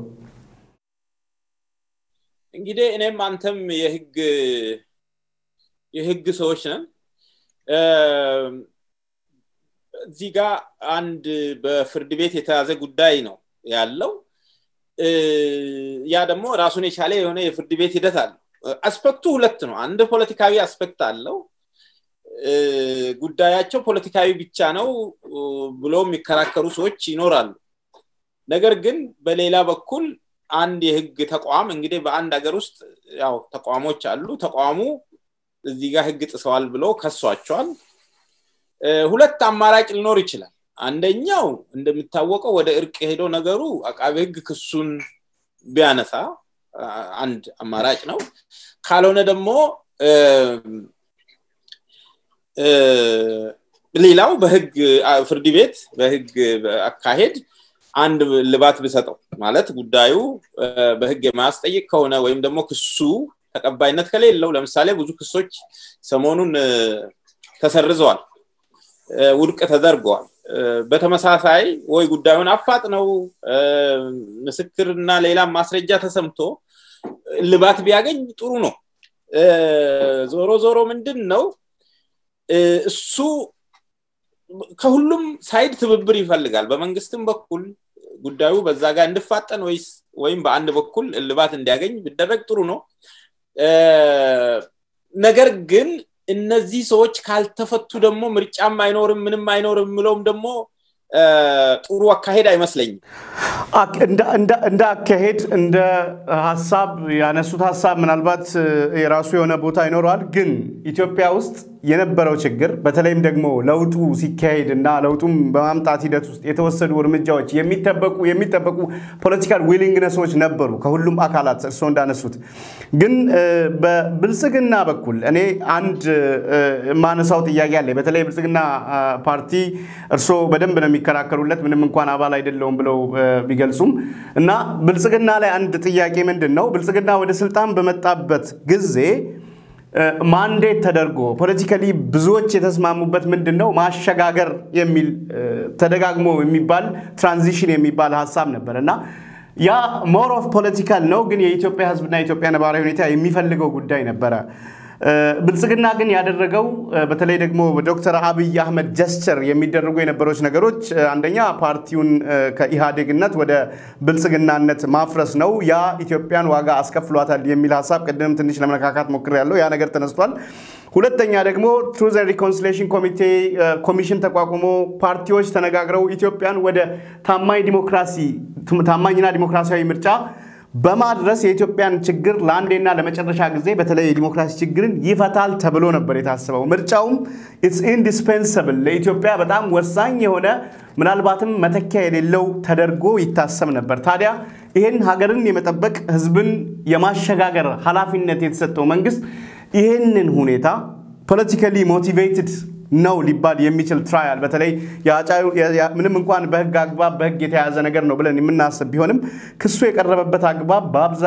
እንግዲህ እኔም አንተም የህግ ሰዎች ነን እዚህ ጋር አንድ በፍርድ ቤት የተያዘ ጉዳይ ነው ያለው ያ ደግሞ ራሱን የቻለ የሆነ የፍርድ ቤት ሂደት አለ አስፔክቱ ሁለት ነው አንድ ፖለቲካዊ አስፔክት አለው ጉዳያቸው ፖለቲካዊ ብቻ ነው ብሎ የሚከራከሩ ሰዎች ይኖራሉ ነገር ግን በሌላ በኩል አንድ የህግ ተቋም እንግዲህ በአንድ ሀገር ውስጥ ያው ተቋሞች አሉ ተቋሙ እዚህ ጋር ህግ ጥሰዋል ብሎ ከሷቸዋል ሁለት አማራጭ ሊኖር ይችላል አንደኛው እንደምታወቀው ወደ እርቅ ሄዶ ነገሩ አቃቤ ህግ ክሱን ቢያነሳ አንድ አማራጭ ነው ካልሆነ ደግሞ ሌላው በህግ ፍርድ ቤት በህግ አካሄድ አንድ ልባት ቢሰጠው ማለት ጉዳዩ በህግ የማስጠይቅ ከሆነ ወይም ደግሞ ክሱ ተቀባይነት ከሌለው ለምሳሌ ብዙ ክሶች ሰሞኑን ተሰርዘዋል ውድቅ ተደርጓል በተመሳሳይ ወይ ጉዳዩን አፋጥነው ምስክርና ሌላ ማስረጃ ተሰምቶ ልባት ቢያገኝ ጥሩ ነው ዞሮ ምንድነው እሱ ከሁሉም ሳይድ ትብብር ይፈልጋል በመንግስትም በኩል ጉዳዩ በዛ ጋር እንድፋጠን ወይም በአንድ በኩል ልባት እንዲያገኝ ቢደረግ ጥሩ ነው ነገር ግን እነዚህ ሰዎች ካልተፈቱ ደግሞ ምርጫም አይኖርም ምንም አይኖርም ምሎም ደግሞ ጥሩ አካሄድ አይመስለኝም
እንደ አካሄድ እንደ ሐሳብ ያነሱት ሐሳብ ምናልባት የራሱ የሆነ ቦታ ይኖራል ግን ኢትዮጵያ ውስጥ የነበረው ችግር በተለይም ደግሞ ለውጡ ሲካሄድና ለውጡም በማምጣት ሂደት ውስጥ የተወሰዱ እርምጃዎች የሚጠበቁ ፖለቲካል ዊሊንግነሶች ነበሩ ከሁሉም አካላት እርሶ እንዳነሱት ግን በብልጽግና በኩል እኔ አንድ ማነሳው ጥያቄ አለ በተለይ ብልጽግና ፓርቲ እርሶ በደንብ ነው የሚከራከሩለት ምንም እንኳን አባል አይደለም ብለው ቢገልጹም እና ብልጽግና ላይ አንድ ጥያቄ ምንድነው ብልጽግና ወደ ስልጣን በመጣበት ጊዜ ማንዴት ተደርጎ ፖለቲካሊ ብዙዎች የተስማሙበት ምንድነው ማሸጋገር የሚል ተደጋግሞ የሚባል ትራንዚሽን የሚባል ሐሳብ ነበርና ያ ሞር ኦፍ ፖለቲካል ነው ግን የኢትዮጵያ ህዝብና የኢትዮጵያ ነባራዊ ሁኔታ የሚፈልገው ጉዳይ ነበር ብልጽግና ግን ያደረገው በተለይ ደግሞ ዶክተር አብይ አህመድ ጀስቸር የሚደረጉ የነበሩት ነገሮች አንደኛ ፓርቲውን ከኢሃዴግነት ወደ ብልጽግናነት ማፍረስ ነው ያ ኢትዮጵያን ዋጋ አስከፍሏታል የሚል ሐሳብ ቀደም ትንሽ ለመነካካት ሞክሬያለሁ ያ ነገር ተነስቷል ሁለተኛ ደግሞ ትሩዝ ኤንድ ሪኮንሲሊየሽን ኮሚሽን ተቋቁሞ ፓርቲዎች ተነጋግረው ኢትዮጵያን ወደ ታማኝና ዲሞክራሲያዊ ምርጫ በማድረስ የኢትዮጵያን ችግር ለአንዴና ለመጨረሻ ጊዜ በተለይ የዲሞክራሲ ችግርን ይፈታል ተብሎ ነበር የታሰበው ምርጫውም it's indispensable ለኢትዮጵያ በጣም ወሳኝ የሆነ ምናልባትም መተኪያ የሌለው ተደርጎ ይታሰብ ነበር ታዲያ ይሄን ሀገርን የመጠበቅ ህዝብን የማሸጋገር ኃላፊነት የተሰጠው መንግስት ይሄንን ሁኔታ politically motivated ነው ሊባል የሚችል ትራያል በተለይ ምንም እንኳን በህግ አግባብ በህግ የተያዘ ነገር ነው ብለን የምናስብ ቢሆንም ክሱ የቀረበበት አግባብ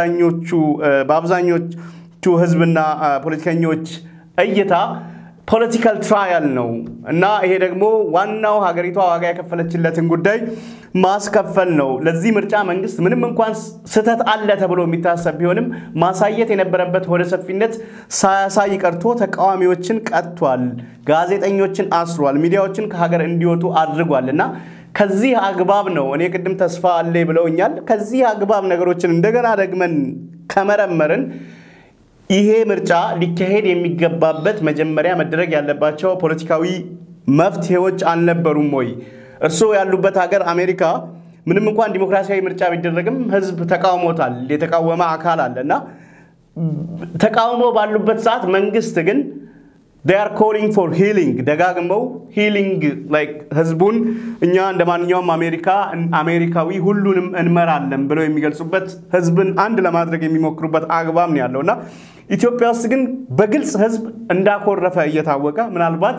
በአብዛኞቹ ህዝብና ፖለቲከኞች እይታ ፖለቲካል ትራያል ነው እና ይሄ ደግሞ ዋናው ሀገሪቷ ዋጋ የከፈለችለትን ጉዳይ ማስከፈል ነው ለዚህ ምርጫ መንግስት ምንም እንኳን ስተት አለ ተብሎ የሚታሰብ ቢሆንም ማሳየት የነበረበት ወደ ሰፊነት ሳያሳይ ቀርቶ ተቃዋሚዎችን ቀጥቷል ጋዜጠኞችን አስሯል ሚዲያዎችን ከሀገር እንዲወጡ አድርጓልና ከዚህ አግባብ ነው እኔ ቅድም ተስፋ አለ ብለውኛል ከዚህ አግባብ ነገሮችን እንደገና ደግመን ከመረመርን ይሄ ምርጫ ሊካሄድ የሚገባበት መጀመሪያ መደረግ ያለባቸው ፖለቲካዊ መፍትሄዎች አልነበሩም ወይ እርሶ ያሉበት ሀገር አሜሪካ ምንም እንኳን ዲሞክራሲያዊ ምርጫ ቢደረግም ህዝብ ተቃውሞታል የተቃወመ አካል አለና ተቃውሞ ባሉበት ሰዓት መንግስት ግን they are calling for healing ደጋግመው healing like ህዝቡን እኛ እንደማንኛውም አሜሪካዊ ሁሉንም እንመራለን ብለው የሚገልጹበት ህዝብን አንድ ለማድረግ የሚሞክሩበት አግባብ ነው ያለውና ኢትዮጵያ ውስጥ ግን በግልጽ ህዝብ እንዳኮረፈ እየታወቀ ምናልባት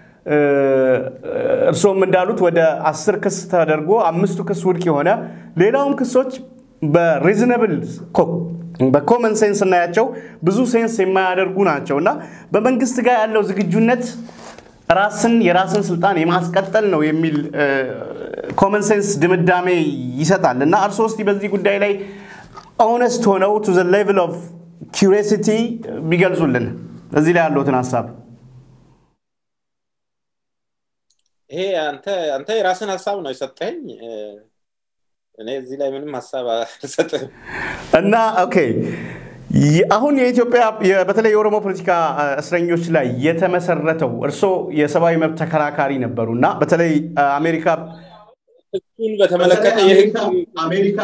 እርሶም እንዳሉት ወደ 10 ክስ ተደርጎ 5 ክስ ውድቅ የሆነ ሌላውም ክሶች በሪዝነብል በኮመን ሴንስ እናያቸው ብዙ ሴንስ የማያደርጉ ናቸውና በመንግስት ጋር ያለው ዝግጁነት የራስን ስልጣን የማስቀጠል ነው የሚል ኮመን ሴንስ ድምዳሜ ይሰጣልና አርሶስቲ በዚህ ጉዳይ ላይ honest ሆነው to the level of curiosity ቢገልጹልን እዚህ ላይ ያለውትን ሐሳብ
ይሄ አንተ የራስን ሐሳብ ነው የሰጠኝ እኔ እዚህ ላይ ምንም ሐሳብ አልሰጥም
እና ኦኬ አሁን የኢትዮጵያ በተለይ የኦሮሞ ፖለቲካ እስረኞች ላይ የተመሰረተው እርሶ የሰብአዊ መብት ተከራካሪ ነበሩና በተለይ አሜሪካ
ክሱን በተመለከተ አሜሪካ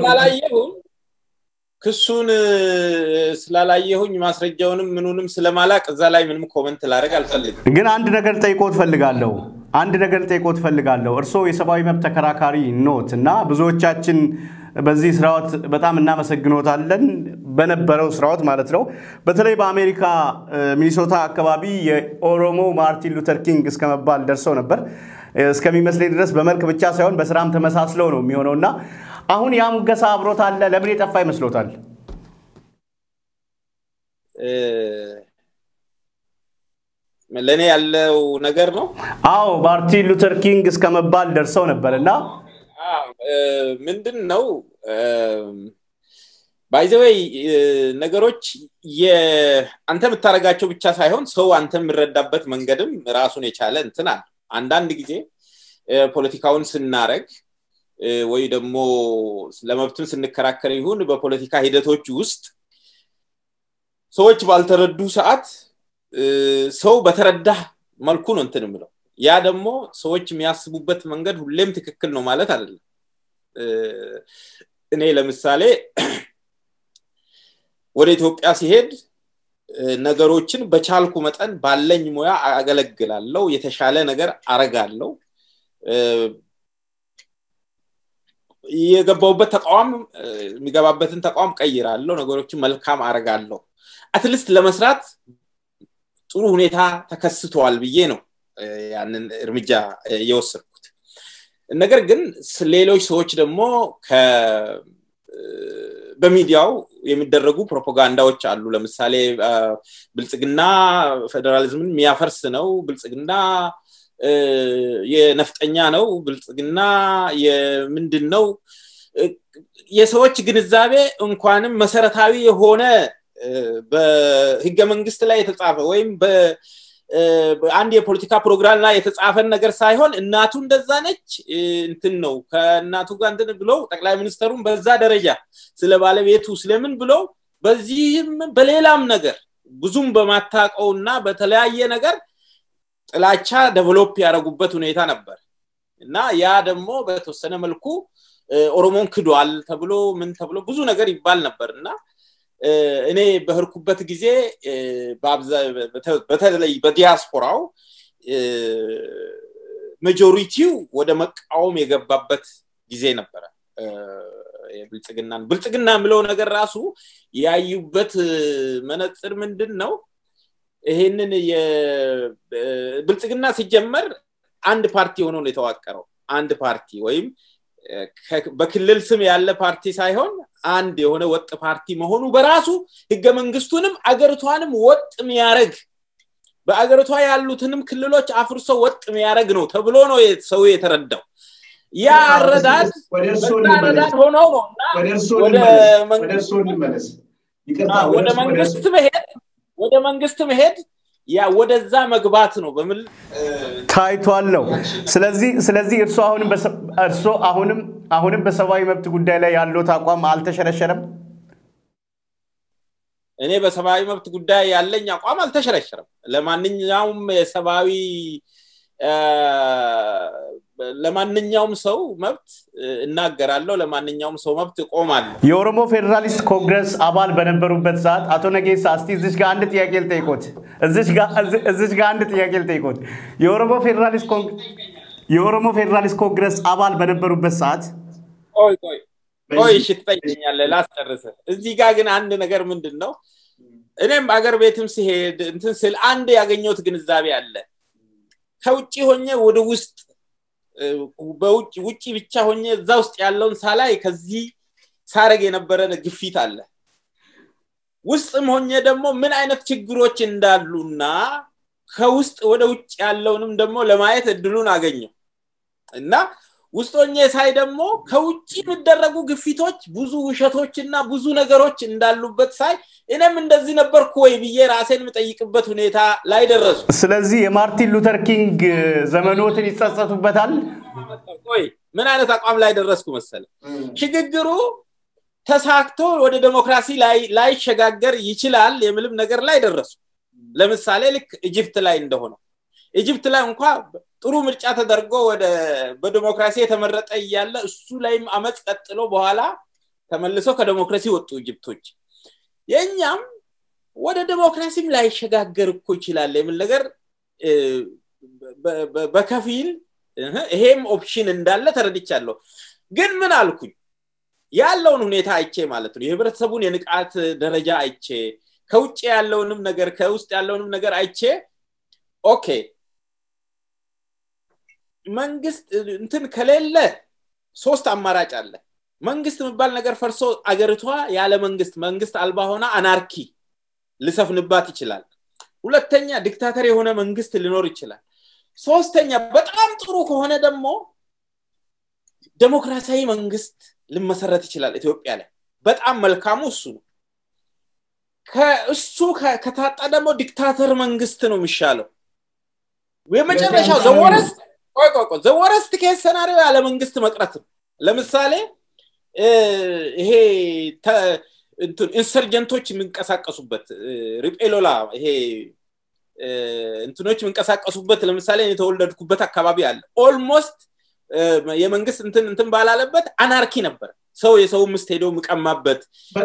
ክሱን ስላላየሁኝ ማስረጃውንም ምኑንም ስለማላቅ እዛ ላይ ምንም ኮሜንት ላደርግ አልፈልግም
ግን አንድ ነገር ጠይቆት ፈልጋለሁ እርሶ የሰብአዊ መብት ተከራካሪ ኖትና ብዙዎቻችን በዚህ ስራውት በጣም እናመሰግኖታለን በነበረው ስራውት ማለት ነው በተለይ በአሜሪካ ሚኒሶታ አካባቢ የኦሮሞ ማርቲን ሉተር ኪንግ እስከመባል ደርሰው ነበር እስከሚመስለኝ ድረስ በመልክ ብቻ ሳይሆን በስራም ተመሳስለው ነው የሚሆነውና አሁን ያሙገሳ አብሮት አለ ለምን የጠፋ ይመስሎታል
ለኔ ያለው ነገር ነው
አዎ ማርቲን ሉተር ኪንግ እስከመባል ደርሰው ነበርና
ምንድነው by the way ነገሮች አንተ የምታረጋቸው ብቻ ሳይሆን ሰው አንተ የምረዳበት መንገድም ራሱን የቻለ እንትና አንዳንድ ጊዜ ፖለቲካውን ስናረግ ወይ ደግሞ ለመብቱን ስንከራከር ይሁን በፖለቲካ ሂደቶች ውስጥ ሰዎች ባልተረዱ ሰዓት ሰው በተረዳ መልኩ ነው እንትን ምለው ያ ደግሞ ሰዎች የሚያስቡበት መንገድ ሁሌም ትክክል ነው ማለት አይደለም እኔ ለምሳሌ ወደ ኢትዮጵያ ሲሄድ ነገሮችን በቻልኩ መጠን ባለኝ ሙያ አገለግላለሁ የተሻለ ነገር አረጋለሁ የገባውበት ተቋም የሚገባበትን ተቋም ቀይራለሁ ነገሮችን መልካም አረጋለሁ አትሊስት ለመስራት ጥሩ ሁኔታ ተከስቷል ብዬ ነው ያንን እርምጃ የወሰድኩት ነገር ግን ሌሎች ሰዎች ደግሞ በሚዲያው የሚደረጉ ፕሮፓጋንዳዎች አሉ ለምሳሌ ብልጽግና ፌደራሊዝምን የሚያፈርስ ነው ብልጽግና የነፍጠኛ ነው ብልጽግና የምንድነው የሰዎች ግንዛቤ እንኳንም መሰረታዊ የሆነ በህገ መንግስት ላይ የተጻፈ ወይም በአንድ የፖለቲካ ፕሮግራም ላይ የተጻፈን ነገር ሳይሆን እናቱ እንደዛ ነች እንትን ነው ከእናቱ ጋር እንትን ብሎ ጠቅላይ ሚኒስተሩን በዛ ደረጃ ስለ ባለቤቱ ስለምን ብሎ በዚህም በሌላም ነገር ብዙም በማታቀውና በተለያየ ነገር ጥላቻ ዴቨሎፕ ያረጉበት ሁኔታ ነበር እና ያ ደግሞ በተወሰነ መልኩ ኦሮሞን ክዷል ተብሎ ምን ተብሎ ብዙ ነገር ይባል ነበርና እኔ በህርኩበት ጊዜ በተለይ በዲያስፖራው ማጆሪቲው ወደ መቃወም የገባበት ጊዜ ነበር ብልጽግና ምለው ነገር ራሱ ያዩበት መነጽር ምንድነው ይሄንን የብልጽግና ሲጀመር አንድ ፓርቲ ሆኖ ነው የተዋቀረው አንድ ፓርቲ ወይም በክልል ስም ያለ ፓርቲ ሳይሆን አንድ የሆነ ወጥ ፓርቲ መሆኑ በራሱ ህገ መንግስቱንም አገርቷንም ወጥ የሚያረግ በአገርቷ ያሉትንም ክልሎች አፍርሶ ወጥ የሚያረግ ነው ተብሎ ነው ሰው የተረዳው ያ አረዳድ ሆኖ ነውና ወደ መንግስት መሄድ ያ ወደዛ መግባት ነው በመል
ታይቷል ነው ስለዚህ እርሶ አሁንም በሰባዊ መብት ጉዳይ ላይ ያለው አቋም አልተሸረሸረም
እኔ በሰባዊ መብት ጉዳይ ያለኝ አቋም አልተሸረሸረም ለማንኛውም ሰው መብት እናገራለሁ ለማንኛውም ሰው መብት ቆማለሁ
የኦሮሞ ፌደራሊስት ኮንግረስ አባል በነበሩበት ሰዓት አቶ ነጌሳ እስቲ እዚህ ጋር አንድ ጥያቄ ልጠይቆት የኦሮሞ ፌደራሊስት ኮንግረስ አባል በነበሩበት ሰዓት
ቆይ እሺ ትጠይቀኛለህ ላስጨርስ እዚህ ጋር ግን አንድ ነገር ምንድነው እኔም አገር ቤትም ሲሄድ እንትን ስል አንድ ያገኘሁት ግንዛቤ አለ ከውጪ ሆኜ ወደ ውስጥ በውጪ ብቻ ሆኜ እዛ ውስጥ ያለውን ሳላይ ከዚህ ሳረግ የነበረን ግፊት አለ ውስጥም ሆኜ ደግሞ ምን አይነት ችግሮች እንዳሉና ከውስጥ ወደ ውጭ ያለውንም ደግሞ ለማየት እድሉን አገኘው እና ውስጦኜ ሳይ ደግሞ ከውጪ የሚደረጉ ግፊቶች ብዙ ውሸቶችና ብዙ ነገሮች እንዳሉበት ሳይ እኔም እንደዚህ ነበርኩ ወይ ብዬ ራሴን መጠይቅበት ሁኔታ ላይ ደረሱ
ስለዚህ የማርቲን ሉተር ኪንግ ዘመኖትን ይጸጸቱበታል
ቆይ ምን አይነት አቋም ላይ ደረስኩ መሰለ ሽግግሩ ተሳክቶ ወደ ዲሞክራሲ ላይ ሸጋገር ይችላል የምልም ነገር ላይ ደረሱ ለምሳሌ ልክ ኢጂፕት ላይ እንደሆነ ኢጂፕት ላይ እንኳን ጥሩ ምርጫ ተደርጎ ወደ በዲሞክራሲ የተመረጠ ይያለ እሱ ላይም አመጽ ቀጥሎ በኋላ ተመልሶ ከዲሞክራሲ ወጡ ኢጂፕቶች የኛም ወደ ዲሞክራሲም ላይ ሸጋገር እኮ ይችላል የምል ነገር በከፊል ይሄም ኦፕሽን እንዳለ ተረድቻለሁ ግን ምን አልኩኝ ያለውን ሁኔታ አይቼ ማለት ነው የህብረተሰቡን የንቃት ደረጃ አይቼ ከውጭ ያለውንም ነገር ከውስጥ ያለውንም ነገር አይቼ ኦኬ መንግስት እንትን ከሌለ ሶስት አማራጭ አለ መንግስት የሚባል ነገር ፈርሶ አገርቷ ያለ መንግስት አልባ ሆና አናርኪ ልሰፍንባት ይችላል ሁለተኛ ዲክታተር የሆነ መንግስት ሊኖር ይችላል ሶስተኛ በጣም ጥሩ ከሆነ ደግሞ ዲሞክራሲያዊ መንግስት ልመሰረት ይችላል ኢትዮጵያ ላይ በጣም መልካሙ እሱ ከእሱ ከታጣ ደግሞ ዲክታተር መንግስት ነው የሚሻለው የመጨረሻው the worst case scenario ያለ መንግስት መቅረት ለምሳሌ ይሄ ኢንሰርጀንቶች የሚንቀሳቀሱበት ሪፔሎላ ይሄ እንትኖች የሚንቀሳቀሱበት ለምሳሌ የተወለድኩበት አካባቢ አለ ኦልሞስት የመንግስት እንትን ባላለበት አናርኪ ነበር ሰው የሰው ምስት ሄዶ መቀማበት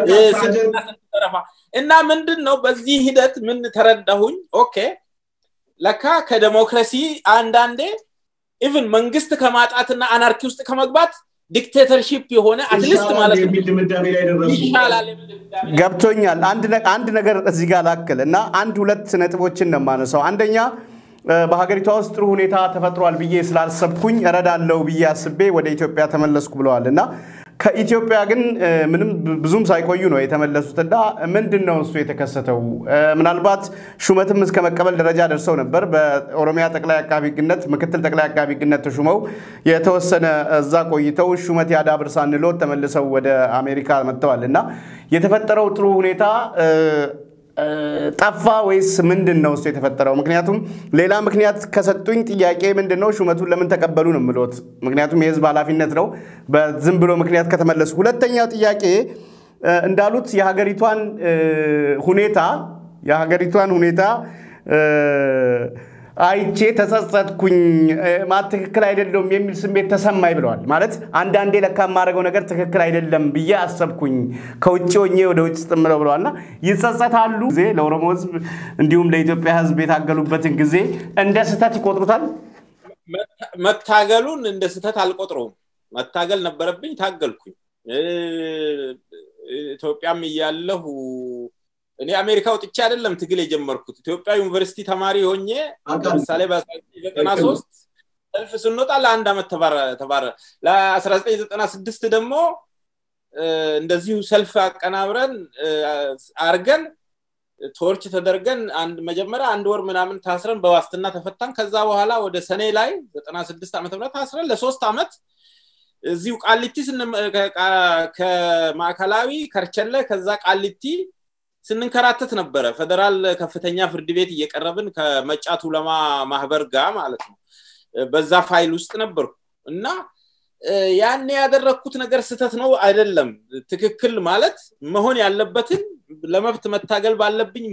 እና ምንድነው በዚህ ሂደት ምን ተረዳሁኝ ኦኬ ለካ ከዲሞክራሲ አንዳንዴ ኢቭን መንግስት ከማጣትና አናርኪ ውስጥ ከመግባት ዲክቴተርሺፕ የሆነ አትሊስት ማለት ይሻላል
ገብቶኛል አንድ ነገር እዚህ ጋር ላከለና አንድ ሁለት ነጥቦችን ነው ማነሳው አንደኛ በሀገሪቷ ውስጥ ጥሩ ሁኔታ ተፈጥሯል ብዬ ስላልሰብኩኝ እረዳለው ብዬ አስቤ ወደ ኢትዮጵያ ተመለስኩ ብለዋልና ከኢትዮጵያ ግን ምንም ብዙም ሳይቆዩ ነው የተመለሱትና ምንድነው እሱ የተከሰተው ምናልባት ሹመትም እስከ መቀበል ደረጃ ደርሰው ነበር በኦሮሚያ ጠቅላይ አቃቢ ህግነት ምክትል ጠቅላይ አቃቢ ህግነት ተሹመው የተወሰነ እዛ ቆይተው ሹመት ያዳብር ሳንሎት ተመልሰው ወደ አሜሪካ መጥተዋልና የተፈጠረው ጥሩ ሁኔታ ጠፋ ወይስ ምንድነው እሱ የተፈጠረው ምክንያቱም ሌላ ምክንያት ከሰጡኝ ጥያቄ ምንድነው ሹመቱን ለምን ተቀበሉ ነው ምሎት ምክንያቱም የህዝብ ኃላፊነት ነው በዝም ብሎ ምክንያት ከተመለሱ ሁለተኛው ጥያቄ እንዳሉት የሀገሪቷን ሁኔታ አይቼ ተጸጸትኩኝ ማትክክል አይደለም የሚል ስሜት ተሰማይ ብለዋል ማለት አንድ አንዴ ለካ ማረገው ነገር ትክክል አይደለም ብዬ አሰብኩኝ ከውጪ ሆኜ ወደ ውጭ ተመረው ብለዋልና ይጸጸታሉ ዜ ለኦሮሞ ህዝብ እንዲሁም ለኢትዮጵያ ህዝብ የታገሉበትን ጊዜ እንደ ስህተት ይቆጥሩታል
መታገሉን እንደ ስህተት አልቆጥሩም መታገል ነበርብኝ ታገልኩኝ ኢትዮጵያም ይያለሁ እኔ አሜሪካ ወጥቼ አይደለም ትግል የጀመርኩት ኢትዮጵያ ዩኒቨርሲቲ ተማሪ ሆኜ ለምሳሌ በ1993 ሰልፍ ስንወጣ ለአንድ አመት ተባረ ለ1996 ደግሞ እንደዚሁ ሰልፍ አቀናብረን አርገን ቶርች ተደርገን መጀመሪያ አንድ ወር ምናምን ታስረን በዋስትና ተፈታን ከዛ በኋላ ወደ ሰኔ ላይ 96 ዓመት ምናምን ታስረን ለ3 አመት እዚሁ ቃሊቲ ከማዕከላዊ ከርቸለ ከዛ ቃሊቲ ስንንከራተት ነበር ፌደራል ከፍተኛ ፍርድ ቤት እየቀረብን ከመጫቱ ለማ ማህበር ጋር ማለት ነው በዛ ፋይል ውስጥ ነበር እና ያኔ ያደረኩት ነገር ስህተት ነው አይደለም ትክክል ማለት መሆን ያለበትን ለመብት መታገል ባለብኝ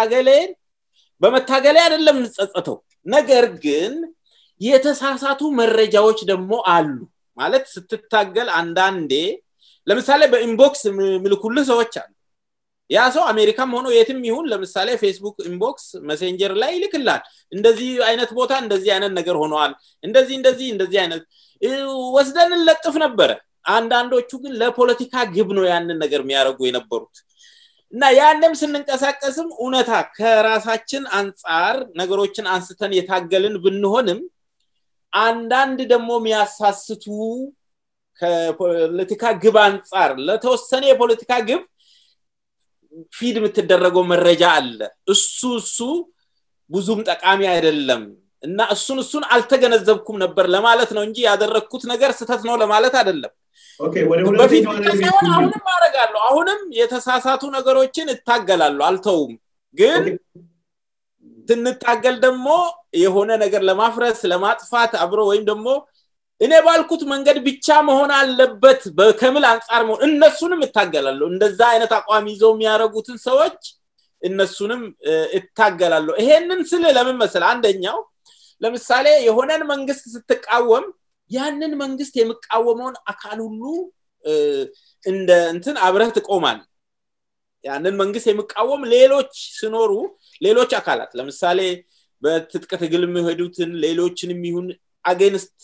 በመታገሌ አይደለም ንጸጸተው ነገር ግን የተሳሳቱ መረጃዎች ደግሞ አሉ ማለት ስትታገል አንዳንዴ ለምሳሌ በኢንቦክስ ምልኩልህ ሰዎች አሉ ያ ሰው አሜሪካም ሆኖ የትም ይሁን ለምሳሌ ፌስቡክ ኢንቦክስ ሜሴንጀር ላይ ይልክላል እንደዚህ አይነት ቦታ እንደዚህ አይነት ነገር ሆኗል እንደዚህ አይነት ወስደን ለጥፍ ነበር አንዳንዶቹ ግን ለፖለቲካ ግብ ነው ያንን ነገር የሚያረጉ የነበሩት እና ያንንም ስንንቀሳቀስም ኡነታ ከራሳችን አንፃር ነገሮችን አንስተን የታገልን ብንሆንም አንዳንድ ደግሞ የሚያሳስቱ ከፖለቲካ ግብ አንፃር ለተወሰነ የፖለቲካ ግብ ፊድ የምትደረገው መረጃ አለ እሱ ብዙም ጠቃሚ አይደለም እና እሱን አልተገነዘብኩም ነበር ለማለት ነው እንጂ ያደረኩት ነገር ስህተት ነው ለማለት አይደለም
ኦኬ ወደ
በፊት አሁንም ማረጋለሁ አሁንም የተሳሳቱ ነገሮችን እታገላለሁ አልተውም ግን ትንታገል ደግሞ የሆነ ነገር ለማፍረስ ለማጥፋት አብሮ ወይም ደግሞ እኔ ባልኩት መንገድ ብቻ መሆን አለበት በከምል አንፃር ነው እነሱንም እታገላለሁ እንደዛ አይነት አቋም ይዘው የሚያረጉትን ሰዎች እነሱንም እታገላለሁ ይሄንን ስለ ለምን መሰለ አንደኛው ለምሳሌ የሆነን መንግስት ስትቃወም ያንን መንግስት የሚቃወመውን አካል ሁሉ እንደ እንትን አብረህ ትቆማል ያንን መንግስት የሚቃወም ሌሎች ሲኖሩ ሌሎች አካላት ለምሳሌ በትጥቅ ትግል የሚሄዱትን ሌሎችንም ይሁን አገንስት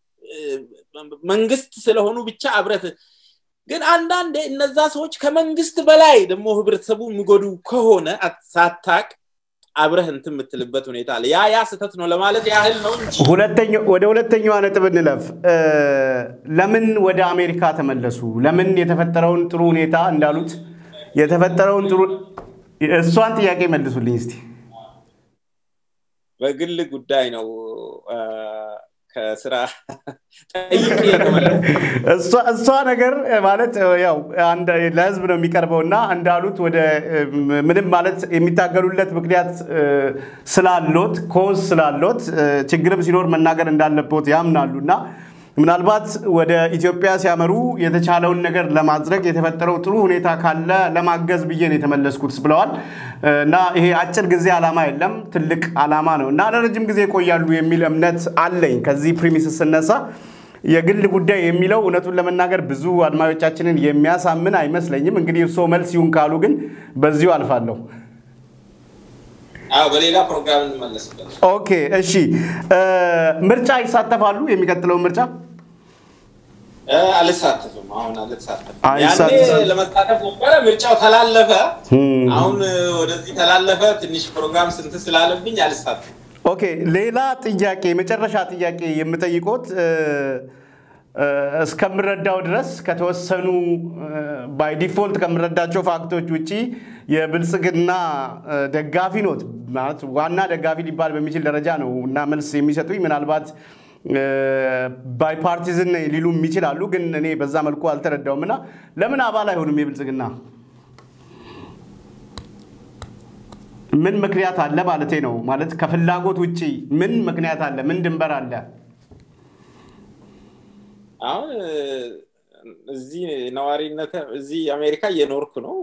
መንግስት ስለሆኑ ብቻ አብረት ግን አንዳንዴ እነዛ ሰዎች ከመንግስት በላይ ደግሞ ህብረተሰቡ የሚጎዱ ከሆነ አሳታቅ አብረህ እንትን የምትልበት ሁኔታ አለ ያ ስህተት ነው ለማለት ያህል ነው እንጂ
ሁለተኛው ነጥብ እንለፍ ለምን ወደ አሜሪካ ተመለሱ ለምን የተፈጠረውን ጥሩ ሁኔታ እንዳሉት የተፈጠረውን ጥሩ እሷን ጥያቄ መልሱልኝ እስቲ
በግል ጉዳይ ነው ከስራ ጠይቄ ነው
እሷ ነገር ማለት ያው አንድ ለህዝብ ነው የሚቀርበውና እንዳሉት ወደ ምንም ማለት የሚታገሉለት ምክንያት ስላልሎት ኮዝ ስላልሎት ችግርም ሲኖር መናገር እንዳለበት ያምናሉና ምናልባት ወደ ኢትዮጵያ ሲያመሩ የተቻለውን ነገር ለማድረግ የተፈጠረው ጥሩ ሁኔታ ካለ ለማገዝ ብዬ ነው የተመለስኩት ብለዋል እና ይሄ አጭር ጊዜ አላማ የለም ትልቅ አላማ ነው እና ለረጅም ጊዜ ቆያሉ የሚል እምነት አለኝ ከዚህ ፕሪሚስስ ስነሳ የግል ጉዳይ የሚለው እውነቱን ለመናገር ብዙ አድማጮቻችንን የሚያሳምን አይመስለኝም እንግዲህ እሱ መልስ ይሁን ካሉ ግን በዚሁ አልፋለሁ
በሌላ ፕሮግራም እንመለስበት
ኦኬ እሺ ምርጫ ይሳተፋሉ የሚቀጥለው ምርጫ
አልሳተፍም አሁን አልሳተፍም ያኔ ለመሳተፍ ነበር ምርጫው ተላለፈ አሁን ወደዚህ ተላለፈ ትንሽ ፕሮግራም ስንት ስላለብኝ አልሳተፍም
ኦኬ ሌላ ጥያቄ መጨረሻ ጥያቄ የምጠይቆት እስከምረዳው ድረስ ከተወሰኑ ባይ ዲፎልት ከምረዳቸው ፋክቶች ውጪ የብልጽግና ደጋፊ ኖት ማለት ዋና ደጋፊ ሊባል በሚችል ደረጃ ነው እና መልስ የሚሰጡኝ ምናልባት ባይ ፓርቲዝን ሊሉም ይችላሉ ግን እኔ በዛ መልኩ አልተረዳውምና ለምን አባል አይሆንም የብልጽግና ምን ምክንያት አለ ማለቴ ነው ማለት ከፍላጎት ውጪ ምን ምክንያት አለ ምን ድንበር አለ
አሁን እዚህ ነዋሪነት እዚህ አሜሪካ እየኖርኩ ነው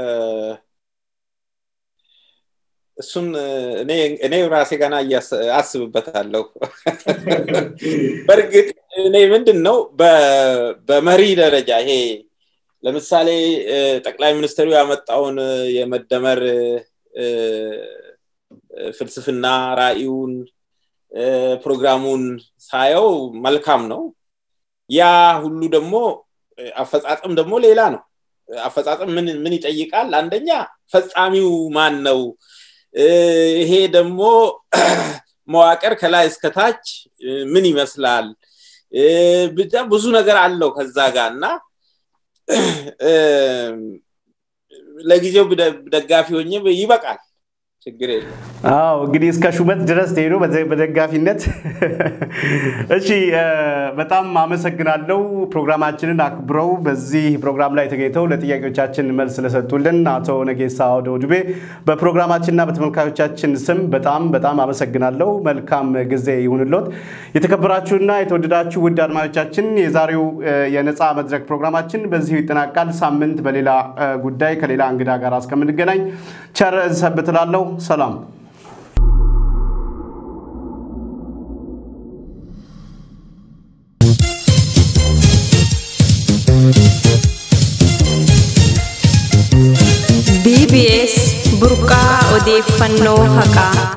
እሱን እኔ ራሴ ገና አስብበታለሁ በርግጥ እኔ ምንድነው በመሪ ደረጃ ይሄ ለምሳሌ ጠቅላይ ሚኒስትሩ ያመጣውን የመደመር ፍልስፍና ራእዩን ፕሮግራሙን ሳየው መልካም ነው ያ ሁሉ ደግሞ አፈጻጸም ደግሞ ሌላ ነው አፈጻጸም ምን ይጠይቃል አንደኛ ፈጻሚው ማን ነው ይሄ ደግሞ መዋቅር ከላይ እስከ ታች ምን ይመስላል ብዙ ነገር አለው ከዛ ጋርና ለጊዜው ደጋፊ ሆኜ ይበቃል ችግር የለም
እንግዲህ እስከ ሹመት ድረስ ሄዶ በደጋፊነት እሺ በጣም አመሰግናለሁ ፕሮግራማችንን አክብረው በዚህ ፕሮግራም ላይ ተገኝተው ለጥያቄዎቻችን መልስ ስለሰጡልን አቶ ነጌሳ ዱቤ በፕሮግራማችንና በተመልካቾቻችን ስም በጣም አመሰግናለሁ መልካም ጊዜ ይሁንልዎት የተከበራችሁና የተወደዳችሁ ውድ አድማጮቻችን የዛሬው የነጻ መድረክ ፕሮግራማችን በዚህ ይጠናቀቃል ሳምንት በሌላ ጉዳይ ከሌላ እንግዳ ጋር እስከምንገናኝ ቸር ሰንብተናል ሰላም
BBS burqa odeeffannoo haqaa